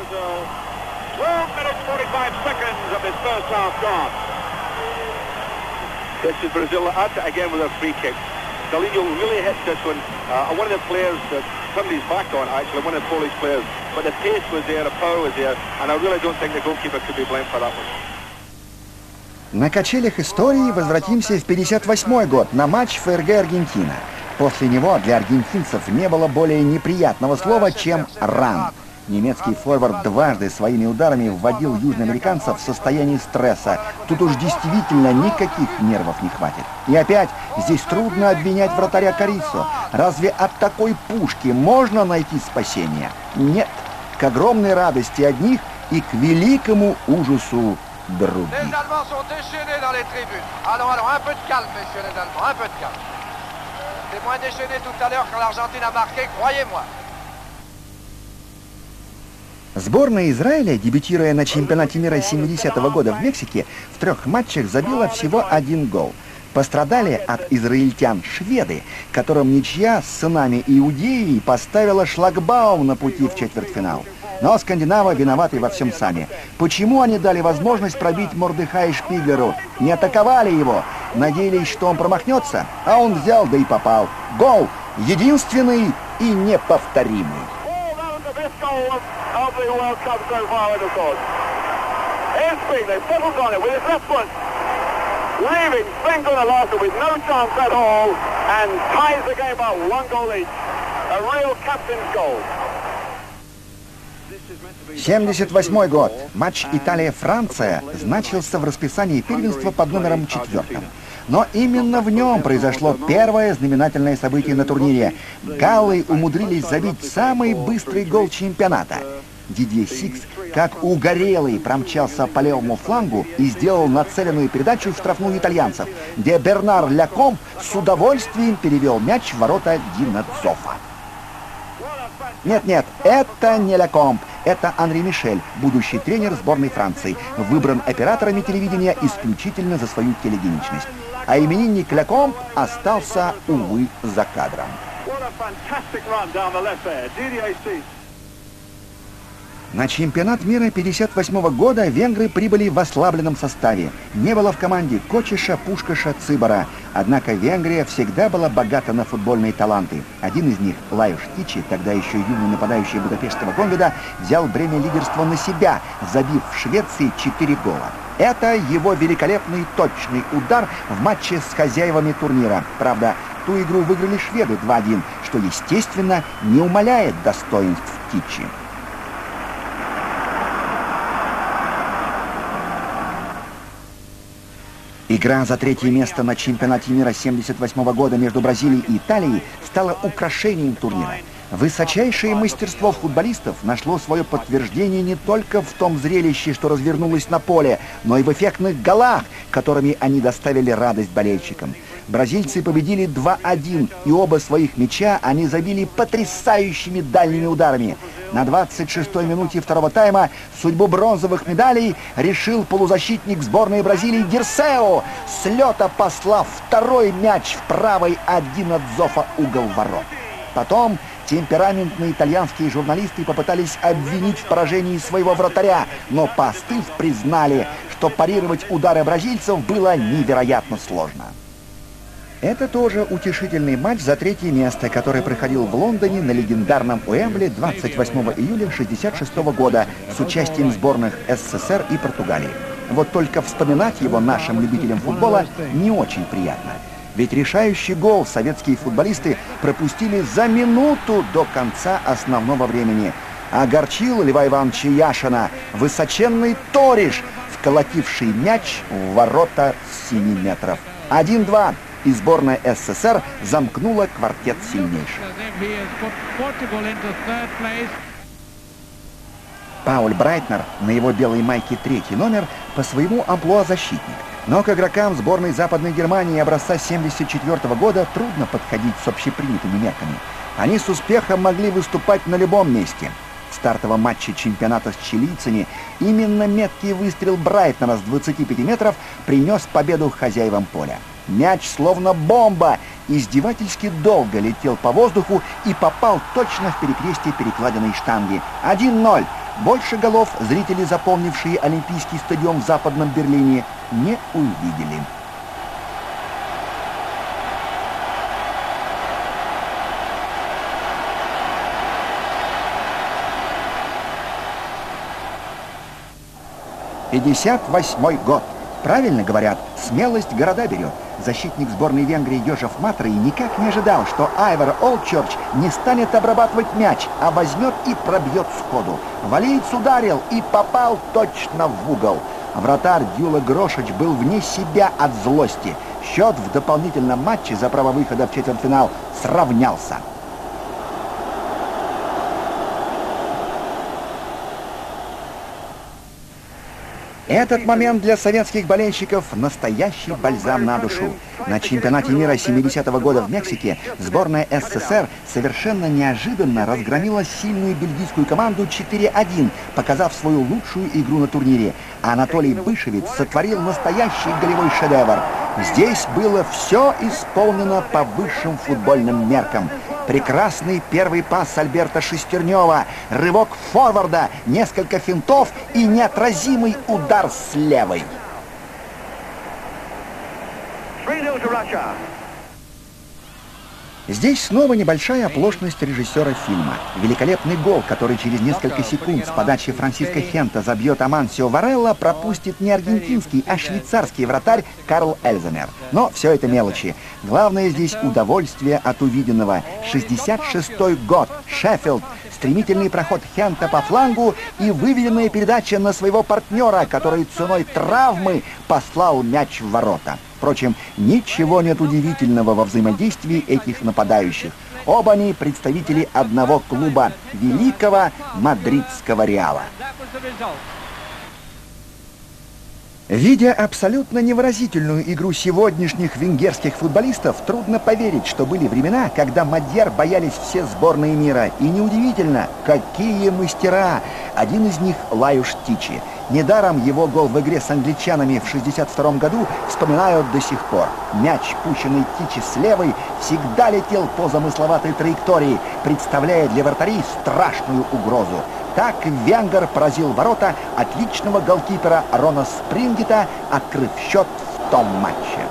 Nelinho really hits this one. Uh, one of the players that turned his back on, actually, one of the Polish players. But the pace was there, the power was there, and I really don't think the goalkeeper could be blamed for that one. На качелях истории возвратимся в пятьдесят восьмой год на матч ФРГ-Аргентина. После него для аргентинцев не было более неприятного слова, чем «ран». Немецкий форвард дважды своими ударами вводил южноамериканцев в состояние стресса. Тут уж действительно никаких нервов не хватит. И опять здесь трудно обвинять вратаря Каррисо. Разве от такой пушки можно найти спасение? Нет. К огромной радости одних и к великому ужасу других. Сборная Израиля, дебютируя на чемпионате мира семидесятого года в Мексике, в трех матчах забила всего один гол. Пострадали от израильтян шведы, которым ничья с сынами Иудеи поставила шлагбаум на пути в четвертьфинал. Но скандинавы виноваты во всем сами. Почему они дали возможность пробить Мордехай Шпиглеру? Не атаковали его, надеялись, что он промахнется, а он взял, да и попал. Гол единственный и неповторимый. Of the World Cup so far, of course. Here's Spengler, settles on it with his left foot, leaving Spengler Larsen with no chance at all, and ties the game up one goal each. A real captain's goal. семьдесят восьмой год. Матч Италия-Франция значился в расписании первенства под номером четвертым. Но именно в нем произошло первое знаменательное событие на турнире. Галлы умудрились забить самый быстрый гол чемпионата. Дидье Сикс, как угорелый, промчался по левому флангу и сделал нацеленную передачу в штрафную итальянцев, где Бернар Лекомб с удовольствием перевел мяч в ворота Дина Цоффа. Нет-нет, это не Лекомб, это Анри Мишель, будущий тренер сборной Франции, выбран операторами телевидения исключительно за свою телегеничность. А именинник Лекомб остался, увы, за кадром. На чемпионат мира пятьдесят восьмого года венгры прибыли в ослабленном составе. Не было в команде Кочиша, Пушкаша, Цибора. Однако Венгрия всегда была богата на футбольные таланты. Один из них, Лаjoš Тичи, тогда еще юный нападающий Будапештского Конведа, взял бремя лидерства на себя, забив в Швеции четыре гола. Это его великолепный точный удар в матче с хозяевами турнира. Правда, ту игру выиграли шведы два один, что, естественно, не умаляет достоинств Тичи. Игра за третье место на чемпионате мира семьдесят восьмого года между Бразилией и Италией стала украшением турнира. Высочайшее мастерство футболистов нашло свое подтверждение не только в том зрелище, что развернулось на поле, но и в эффектных голах, которыми они доставили радость болельщикам. Бразильцы победили два один, и оба своих мяча они забили потрясающими дальними ударами. На двадцать шестой минуте второго тайма судьбу бронзовых медалей решил полузащитник сборной Бразилии Дирсео, с лета послав второй мяч в правый один от Зофа угол ворот. Потом темпераментные итальянские журналисты попытались обвинить в поражении своего вратаря, но поостыв признали, что парировать удары бразильцев было невероятно сложно. Это тоже утешительный матч за третье место, который проходил в Лондоне на легендарном Уэмбли двадцать восьмого июля шестьдесят шестого года с участием сборных СССР и Португалии. Вот только вспоминать его нашим любителям футбола не очень приятно. Ведь решающий гол советские футболисты пропустили за минуту до конца основного времени. Огорчил Льва Ивановича Яшина высоченный Ториш, вколотивший мяч в ворота с семи метров. один-два. И сборная СССР замкнула квартет сильнейших. Пауль Брайтнер, на его белой майке третий номер, по своему амплуа защитник. Но к игрокам сборной Западной Германии образца семьдесят четвёртого года трудно подходить с общепринятыми мерками. Они с успехом могли выступать на любом месте. В стартовом матче чемпионата с чилийцами именно меткий выстрел Брайтнера с двадцати пяти метров принес победу хозяевам поля. Мяч, словно бомба, издевательски долго летел по воздуху и попал точно в перекрестие перекладиной штанги. один ноль. Больше голов зрители, заполнившие Олимпийский стадион в Западном Берлине, не увидели. пятьдесят восьмой год. Правильно говорят, смелость города берет. Защитник сборной Венгрии Йожеф Матрей никак не ожидал, что Айвор Олдчерч не станет обрабатывать мяч, а возьмет и пробьет сходу. Валиец ударил и попал точно в угол. Вратарь Дюла Грошич был вне себя от злости. Счет в дополнительном матче за право выхода в четвертьфинал сравнялся. Этот момент для советских болельщиков – настоящий бальзам на душу. На чемпионате мира семидесятого года в Мексике сборная СССР совершенно неожиданно разгромила сильную бельгийскую команду четыре один, показав свою лучшую игру на турнире. А Анатолий Бышевец сотворил настоящий голевой шедевр. Здесь было все исполнено по высшим футбольным меркам. Прекрасный первый пас Альберта Шестернева, рывок форварда, несколько финтов и неотразимый удар с левой. Здесь снова небольшая оплошность режиссера фильма. Великолепный гол, который через несколько секунд с подачи Франсиско Хента забьет Амансио Варелла, пропустит не аргентинский, а швейцарский вратарь Карл Эльзенер. Но все это мелочи. Главное здесь удовольствие от увиденного. шестьдесят шестой год. Шеффилд. Стремительный проход Хента по флангу и выведенная передача на своего партнера, который ценой травмы послал мяч в ворота. Впрочем, ничего нет удивительного во взаимодействии этих нападающих. Оба они представители одного клуба – великого мадридского Реала. Видя абсолютно невыразительную игру сегодняшних венгерских футболистов, трудно поверить, что были времена, когда Мадьяр боялись все сборные мира. И неудивительно, какие мастера! Один из них – Лаюш Тичи. Недаром его гол в игре с англичанами в шестьдесят втором году вспоминают до сих пор. Мяч, пущенный Тичи с левой, всегда летел по замысловатой траектории, представляя для вратарей страшную угрозу. Так венгер поразил ворота отличного голкипера Рона Спрингета, открыв счет в том матче.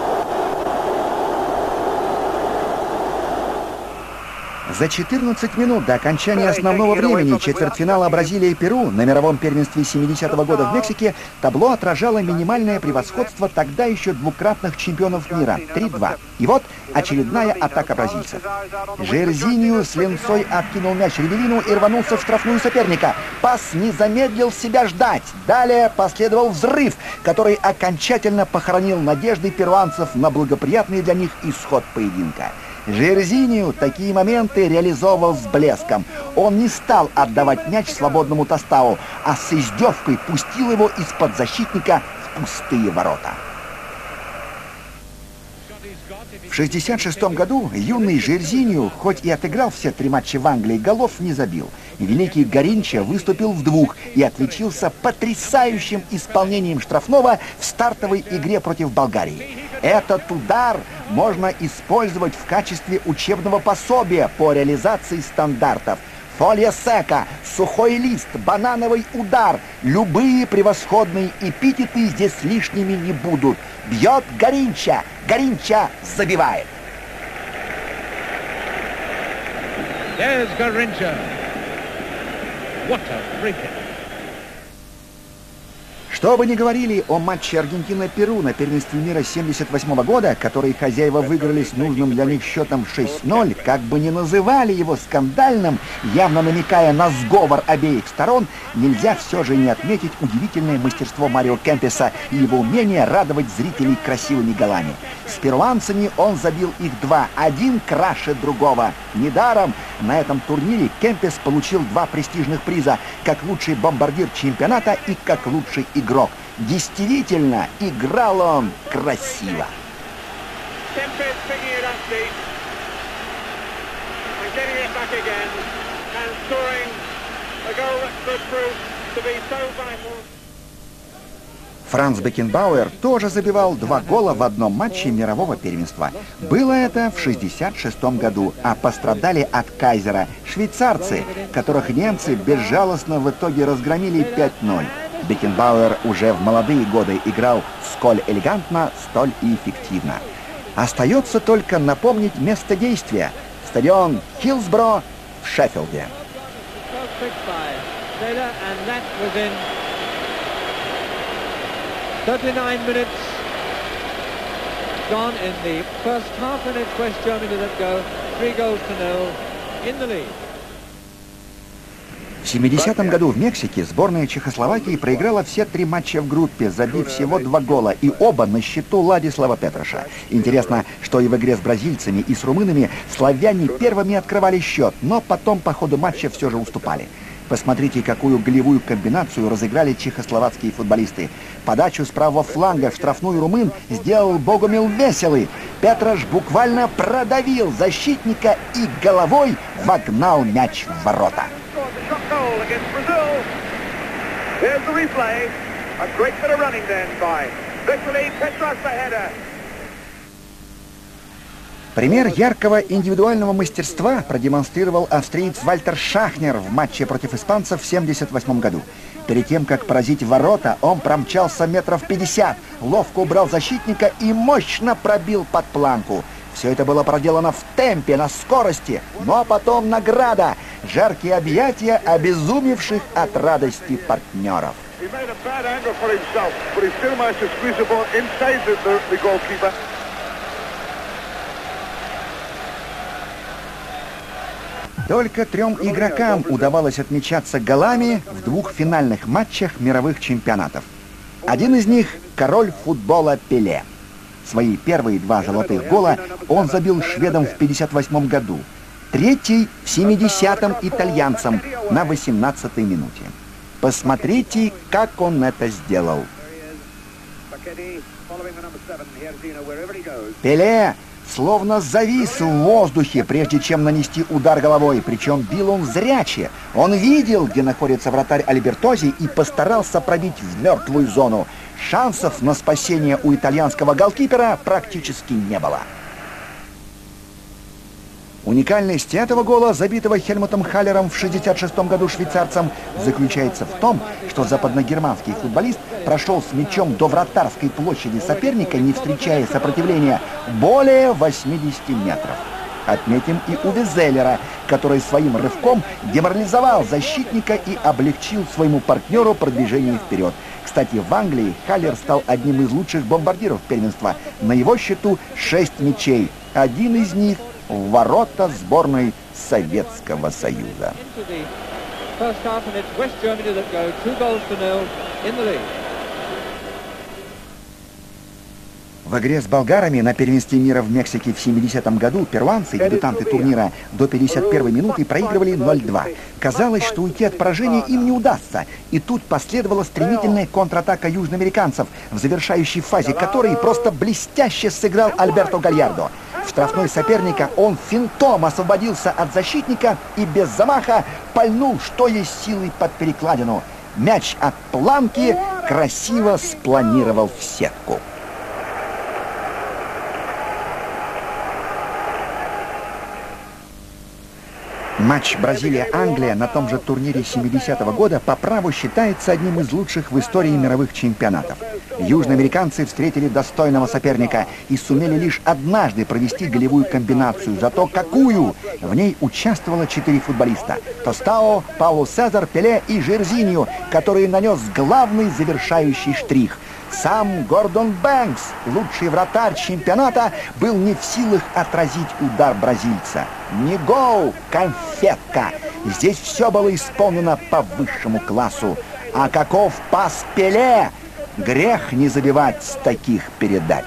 За четырнадцать минут до окончания основного времени четвертьфинала Бразилия и Перу на мировом первенстве семидесятого года в Мексике табло отражало минимальное превосходство тогда еще двукратных чемпионов мира – три два. И вот очередная атака бразильцев. Жерзинью с ленцой откинул мяч Ривелину и рванулся в штрафную соперника. Пас не замедлил себя ждать. Далее последовал взрыв, который окончательно похоронил надежды перуанцев на благоприятный для них исход поединка. Жерзинью такие моменты реализовывал с блеском. Он не стал отдавать мяч свободному Тостау, а с издевкой пустил его из-под защитника в пустые ворота. В шестьдесят шестом году юный Жерзинью, хоть и отыграл все три матча в Англии, голов не забил. Великий Гаринча выступил в двух и отличился потрясающим исполнением штрафного в стартовой игре против Болгарии. Этот удар можно использовать в качестве учебного пособия по реализации стандартов. Фолья сека, сухой лист, банановый удар. Любые превосходные эпитеты здесь лишними не будут. Бьет Гаринча, Гаринча забивает. There's Garrincha. What a free kick. Что бы ни говорили о матче Аргентина-Перу на первенстве мира семьдесят восьмого года, который хозяева выиграли с нужным для них счетом шесть ноль, как бы ни называли его скандальным, явно намекая на сговор обеих сторон, нельзя все же не отметить удивительное мастерство Марио Кемпеса и его умение радовать зрителей красивыми голами. С перуанцами он забил их два, один краше другого. Недаром на этом турнире Кемпес получил два престижных приза, как лучший бомбардир чемпионата и как лучший игрок. Действительно, играл он красиво. Франц Бекенбауэр тоже забивал два гола в одном матче мирового первенства. Было это в шестьдесят шестом году, а пострадали от Кайзера швейцарцы, которых немцы безжалостно в итоге разгромили пять ноль. Бекенбауэр уже в молодые годы играл сколь элегантно, столь и эффективно. Остается только напомнить место действия. Стадион Хиллсборо в Шеффилде. thirty-nine minutes gone in the first half, and it's West Germany that go three goals to nil in the lead. В семидесятом году в Мексике сборная Чехословакии проиграла все три матча в группе, забив всего два гола, и оба на счету Ладислава Петраша. Интересно, что и в игре с бразильцами, и с румынами славяне первыми открывали счет, но потом по ходу матча все же уступали. Посмотрите, какую голевую комбинацию разыграли чехословацкие футболисты. Подачу с правого фланга в штрафную румын сделал Богомил Веселый. Петраш буквально продавил защитника и головой вогнал мяч в ворота. Пример яркого индивидуального мастерства продемонстрировал австриец Вальтер Шахнер в матче против испанцев в семьдесят восьмом году. Перед тем, как поразить ворота, он промчался метров пятьдесят, ловко убрал защитника и мощно пробил под планку. Все это было проделано в темпе, на скорости. Ну а потом награда. Жаркие объятия обезумевших от радости партнеров. Только трем игрокам удавалось отмечаться голами в двух финальных матчах мировых чемпионатов. Один из них – король футбола Пеле. Свои первые два золотых гола он забил шведам в пятьдесят восьмом году. Третий в семидесятом итальянцам на восемнадцатой минуте. Посмотрите, как он это сделал. Пеле словно завис в воздухе, прежде чем нанести удар головой. Причем бил он зряче. Он видел, где находится вратарь Альбертози, и постарался пробить в мертвую зону. Шансов на спасение у итальянского голкипера практически не было. Уникальность этого гола, забитого Хельмутом Халлером в шестьдесят шестом году швейцарцем, заключается в том, что западногерманский футболист прошел с мячом до вратарской площади соперника, не встречая сопротивления, более восьмидесяти метров. Отметим и Уве Зеллера, который своим рывком деморализовал защитника и облегчил своему партнеру продвижение вперед. Кстати, в Англии Халлер стал одним из лучших бомбардиров первенства. На его счету шесть мячей. Один из них в ворота сборной Советского Союза. В игре с болгарами на первенстве мира в Мексике в семидесятом году перуанцы, дебютанты турнира, до пятьдесят первой минуты проигрывали ноль-два. Казалось, что уйти от поражения им не удастся. И тут последовала стремительная контратака южноамериканцев, в завершающей фазе которой просто блестяще сыграл Альберто Гальярдо. В штрафной соперника он финтом освободился от защитника и без замаха пальнул, что есть силы, под перекладину. Мяч от планки красиво спланировал в сетку. Матч Бразилия-Англия на том же турнире семидесятого года по праву считается одним из лучших в истории мировых чемпионатов. Южноамериканцы встретили достойного соперника и сумели лишь однажды провести голевую комбинацию. Зато какую! В ней участвовало четыре футболиста: Тостао, Пауло Сезар, Пеле и Жерзиньо, который нанес главный завершающий штрих. Сам Гордон Бэнкс, лучший вратарь чемпионата, был не в силах отразить удар бразильца. Не гол, конфетка. Здесь все было исполнено по высшему классу. А каков пас Пеле! Грех не забивать с таких передач.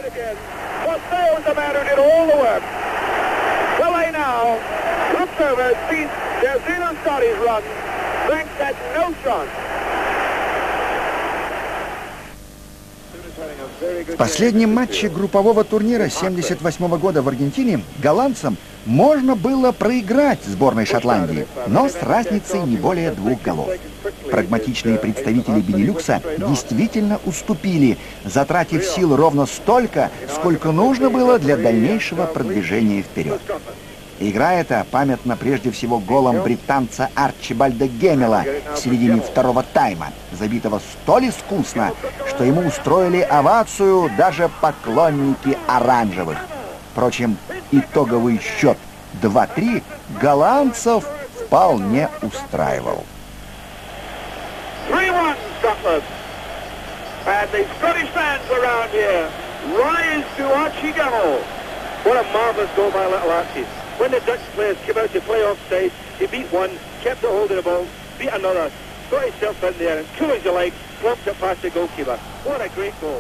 В последнем матче группового турнира семьдесят восьмого года в Аргентине голландцам можно было проиграть сборной Шотландии, но с разницей не более двух голов. Прагматичные представители Бенилюкса действительно уступили, затратив сил ровно столько, сколько нужно было для дальнейшего продвижения вперед. Игра эта памятна прежде всего голом британца Арчибальда Гемела в середине второго тайма, забитого столь искусно, что ему устроили овацию даже поклонники оранжевых. Впрочем, итоговый счет два-три голландцев вполне устраивал. And the Scottish fans around here rise to Archie Gamble. What a marvellous goal by little Archie. When the Dutch players came out to play offside, he beat one, kept it holding the ball, beat another, got himself in there, and cool as you like, flopped it past the goalkeeper. What a great goal.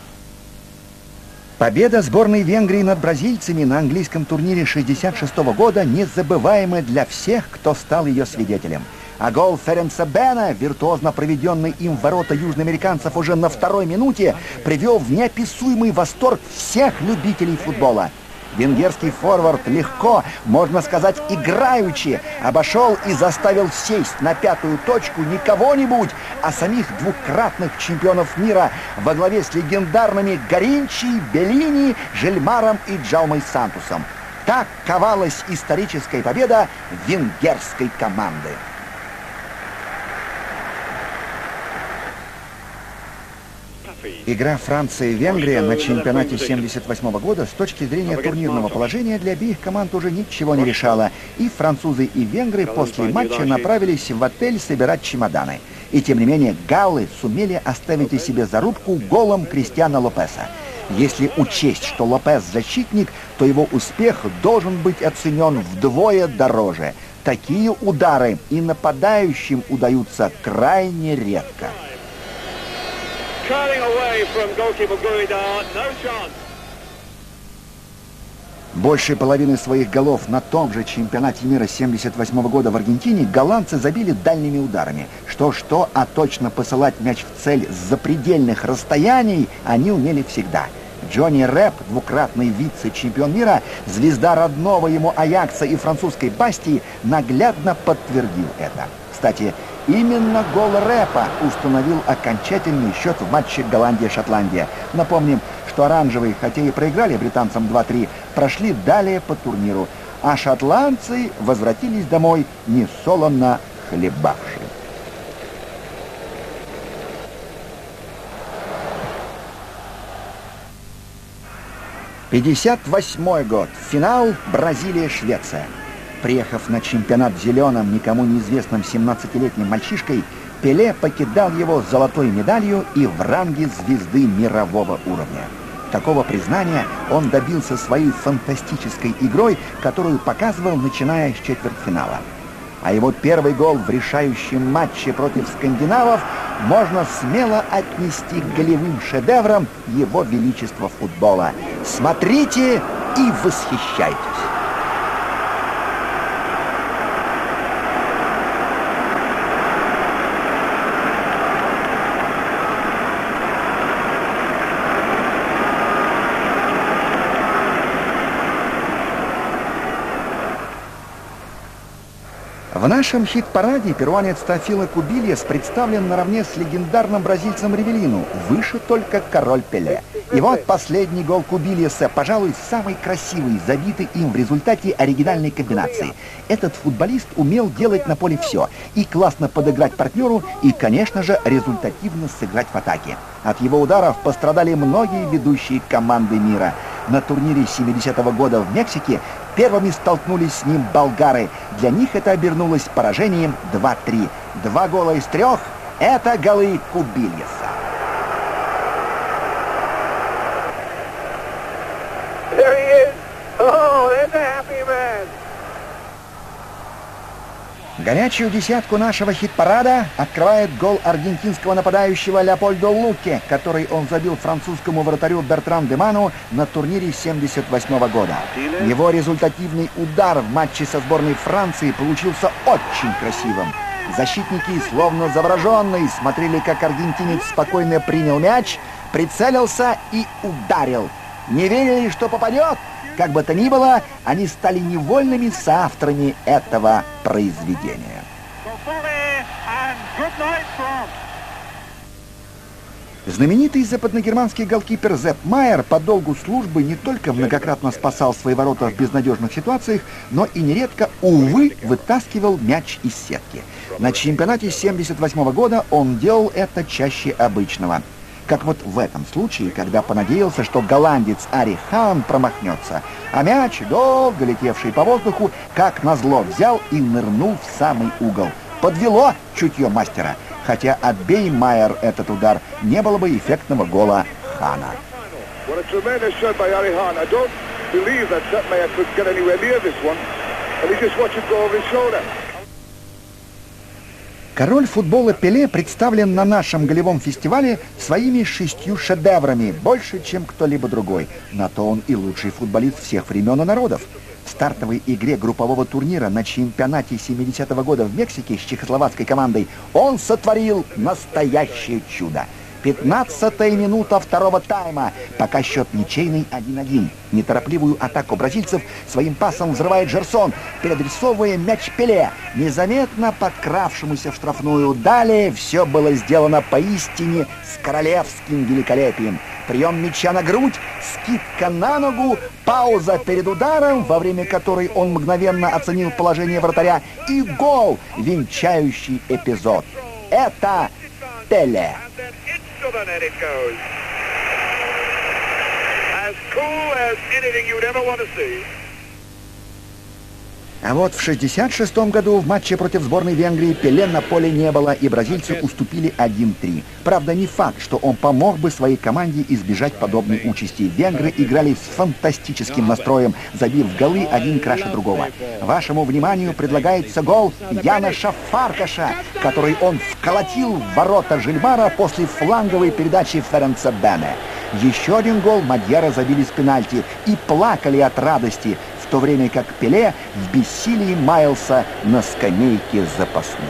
Победа сборной Венгрии над бразильцами на английском турнире шестьдесят шестого года незабываемая для всех, кто стал ее свидетелем. А гол Ференца Бена, виртуозно проведенный им в ворота южноамериканцев уже на второй минуте, привел в неописуемый восторг всех любителей футбола. Венгерский форвард легко, можно сказать, играючи, обошел и заставил сесть на пятую точку не кого-нибудь, а самих двукратных чемпионов мира во главе с легендарными Гаринчи, Беллини, Жильмаром и Джаумой Сантусом. Так ковалась историческая победа венгерской команды. Игра Франция-Венгрия на чемпионате семьдесят восьмого года с точки зрения турнирного положения для обеих команд уже ничего не решала. И французы, и венгры после матча направились в отель собирать чемоданы. И тем не менее галлы сумели оставить о себе зарубку голом Кристиана Лопеса. Если учесть, что Лопес защитник, то его успех должен быть оценен вдвое дороже. Такие удары и нападающим удаются крайне редко. Больше половины своих голов на том же чемпионате мира семьдесят восьмого года в Аргентине голландцы забили дальними ударами. Что-что, а точно посылать мяч в цель с запредельных расстояний они умели всегда. Джонни Рэп, двукратный вице-чемпион мира, звезда родного ему Аякса и французской Бастии, наглядно подтвердил это. Кстати, именно гол Рэпа установил окончательный счет в матче Голландия-Шотландия. Напомним, что оранжевые, хотя и проиграли британцам два-три, прошли далее по турниру, а шотландцы возвратились домой несолоно хлебавши. пятьдесят восьмой год. Финал Бразилия-Швеция. Приехав на чемпионат зеленым, никому неизвестным семнадцатилетним мальчишкой, Пеле покидал его с золотой медалью и в ранге звезды мирового уровня. Такого признания он добился своей фантастической игрой, которую показывал, начиная с четвертьфинала. А его первый гол в решающем матче против скандинавов можно смело отнести к голевым шедеврам его величества футбола. Смотрите и восхищайтесь! В нашем хит-параде перуанец Теофило Кубильес представлен наравне с легендарным бразильцем Ривелину, выше только король Пеле. И вот последний гол Кубильеса, пожалуй, самый красивый, забитый им в результате оригинальной комбинации. Этот футболист умел делать на поле все, и классно подыграть партнеру, и, конечно же, результативно сыграть в атаке. От его ударов пострадали многие ведущие команды мира. На турнире семидесятого года в Мексике первыми столкнулись с ним болгары. Для них это обернулось поражением два-три. Два гола из трех – это голы Кубильеса. Горячую десятку нашего хит-парада открывает гол аргентинского нападающего Леопольдо Луке, который он забил французскому вратарю Бертран де Ману на турнире семьдесят восьмого года. Его результативный удар в матче со сборной Франции получился очень красивым. Защитники, словно завороженные, смотрели, как аргентинец спокойно принял мяч, прицелился и ударил. Не верили, что попадет? Как бы то ни было, они стали невольными соавторами этого произведения. Знаменитый западногерманский голкипер Зепп Майер по долгу службы не только многократно спасал свои ворота в безнадежных ситуациях, но и нередко, увы, вытаскивал мяч из сетки. На чемпионате семьдесят восьмого года он делал это чаще обычного. Как вот в этом случае, когда понадеялся, что голландец Ари Хан промахнется, а мяч, долго летевший по воздуху, как назло взял и нырнул в самый угол. Подвело чутье мастера. хотя отбей Майер этот удар, не было бы эффектного гола Хана. Король футбола Пеле представлен на нашем голевом фестивале своими шестью шедеврами, больше, чем кто-либо другой. На то он и лучший футболист всех времен и народов. В стартовой игре группового турнира на чемпионате семидесятого года в Мексике с чехословацкой командой он сотворил настоящее чудо. пятнадцатая минута второго тайма, пока счет ничейный один-один. Неторопливую атаку бразильцев своим пасом взрывает Жерсон, переадресовывая мяч Пеле, незаметно подкравшемуся в штрафную. Далее все было сделано поистине с королевским великолепием. Прием мяча на грудь, скидка на ногу, пауза перед ударом, во время которой он мгновенно оценил положение вратаря, и гол, венчающий эпизод. Это Пеле. To the net it goes. As cool as anything you'd ever want to see. А вот в шестьдесят шестом году в матче против сборной Венгрии Пеле на поле не было, и бразильцы уступили один-три. Правда, не факт, что он помог бы своей команде избежать подобной участи. Венгры играли с фантастическим настроем, забив голы один краше другого. Вашему вниманию предлагается гол Яноша Фаркаша, который он вколотил в ворота Жильмара после фланговой передачи Ференца Бене. Еще один гол Мадьяра забили с пенальти и плакали от радости, в то время как Пеле в бессилии маялся на скамейке запасных.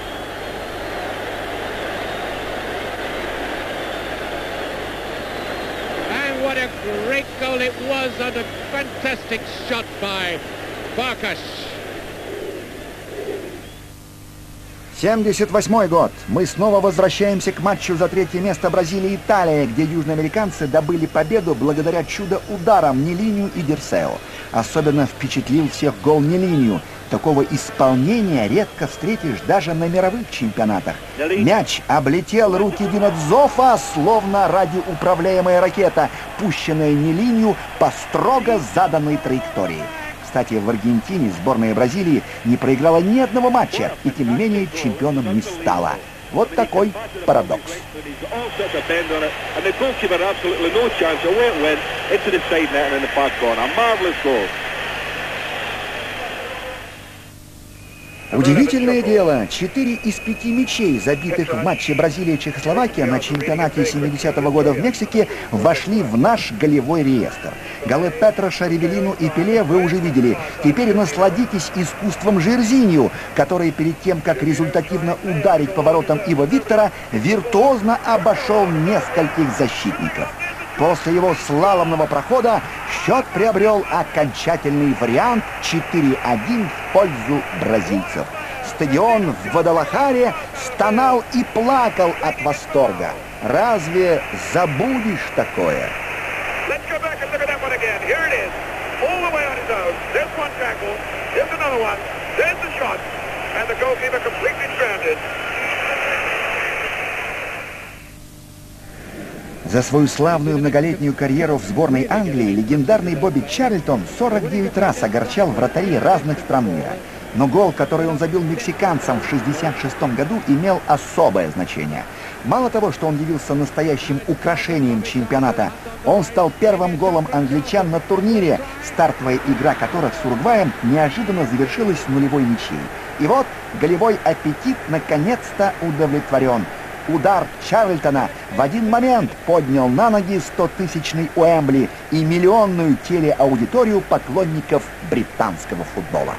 And what a great goal it was, and a fantastic shot by Farkas. семьдесят восьмой год. Мы снова возвращаемся к матчу за третье место Бразилии и Италии, где южноамериканцы добыли победу благодаря чудо-ударам Нелинью и Дирсео. Особенно впечатлил всех гол Нелинью. Такого исполнения редко встретишь даже на мировых чемпионатах. Мяч облетел руки Винодзофа, словно радиоуправляемая ракета, пущенная Нелинью по строго заданной траектории. Кстати, в Аргентине сборная Бразилии не проиграла ни одного матча и, тем не менее, чемпионом не стала. Вот такой парадокс. Удивительное дело, четыре из пяти мячей, забитых в матче Бразилия-Чехословакия на чемпионате семидесятого года в Мексике, вошли в наш голевой реестр. Голы Петроша, Ривелину и Пеле вы уже видели. Теперь насладитесь искусством Жерзинью, который перед тем, как результативно ударить по воротам Иво Виктора, виртуозно обошел нескольких защитников. После его слаломного прохода счет приобрел окончательный вариант четыре один в пользу бразильцев. Стадион в Гвадалахаре стонал и плакал от восторга. Разве забудешь такое? За свою славную многолетнюю карьеру в сборной Англии легендарный Бобби Чарльтон сорок девять раз огорчал вратарей разных стран мира. Но гол, который он забил мексиканцам в шестьдесят шестом году, имел особое значение. Мало того, что он явился настоящим украшением чемпионата, он стал первым голом англичан на турнире, стартовая игра которых с Уругваем неожиданно завершилась нулевой ничьей. И вот голевой аппетит наконец-то удовлетворен. Удар Чарльтона в один момент поднял на ноги стотысячный Уэмбли и миллионную телеаудиторию поклонников британского футбола.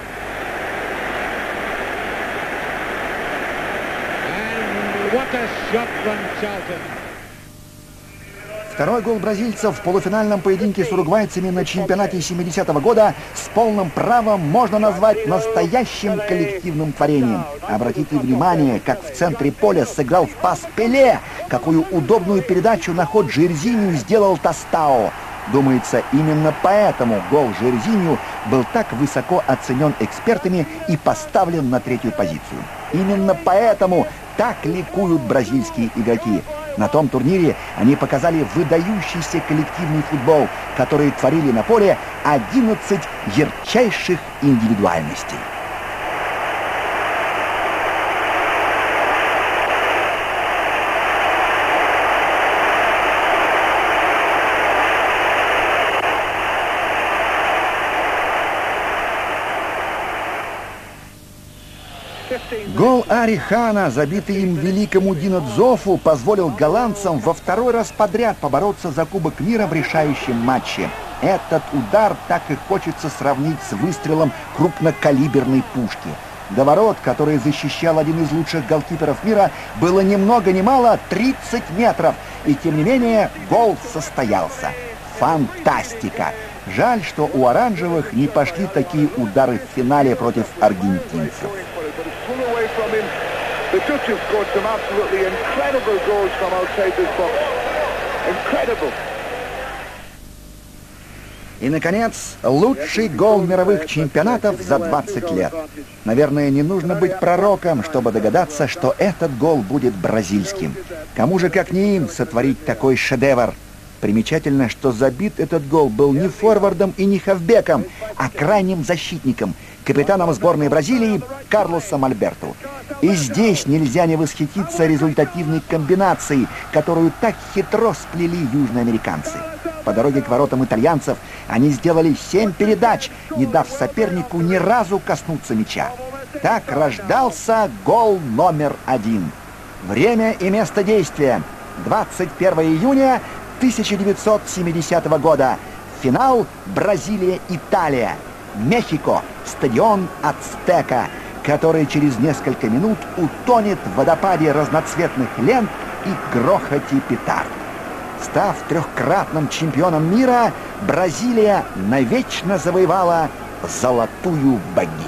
Второй гол бразильцев в полуфинальном поединке с уругвайцами на чемпионате семидесятого года с полным правом можно назвать настоящим коллективным творением. Обратите внимание, как в центре поля сыграл в пас Пеле, какую удобную передачу на ход Жерзинью сделал Тостао. Думается, именно поэтому гол Жерзинью был так высоко оценен экспертами и поставлен на третью позицию. Именно поэтому так ликуют бразильские игроки. На том турнире они показали выдающийся коллективный футбол, который творили на поле одиннадцать ярчайших индивидуальностей. Гол Ари Хана, забитый им великому Дино Дзофу, позволил голландцам во второй раз подряд побороться за Кубок мира в решающем матче. Этот удар так и хочется сравнить с выстрелом крупнокалиберной пушки. До ворот, которые защищал один из лучших голкиперов мира, было ни много ни мало тридцать метров. И тем не менее гол состоялся. Фантастика! Жаль, что у оранжевых не пошли такие удары в финале против аргентинцев. И, наконец, лучший гол мировых чемпионатов за двадцать лет. Наверное, не нужно быть пророком, чтобы догадаться, что этот гол будет бразильским. Кому же, как не им, сотворить такой шедевр? Примечательно, что забит этот гол был не форвардом и не хавбеком, а крайним защитником, капитаном сборной Бразилии Карлосом Альберту. И здесь нельзя не восхититься результативной комбинацией, которую так хитро сплели южноамериканцы. По дороге к воротам итальянцев они сделали семь передач, не дав сопернику ни разу коснуться мяча. Так рождался гол номер один. Время и место действия. двадцать первого июня тысяча девятьсот семидесятого года. Финал Бразилия-Италия. Мехико. Стадион Ацтека, который через несколько минут утонет в водопаде разноцветных лент и грохоте петард. Став трехкратным чемпионом мира, Бразилия навечно завоевала золотую богиню.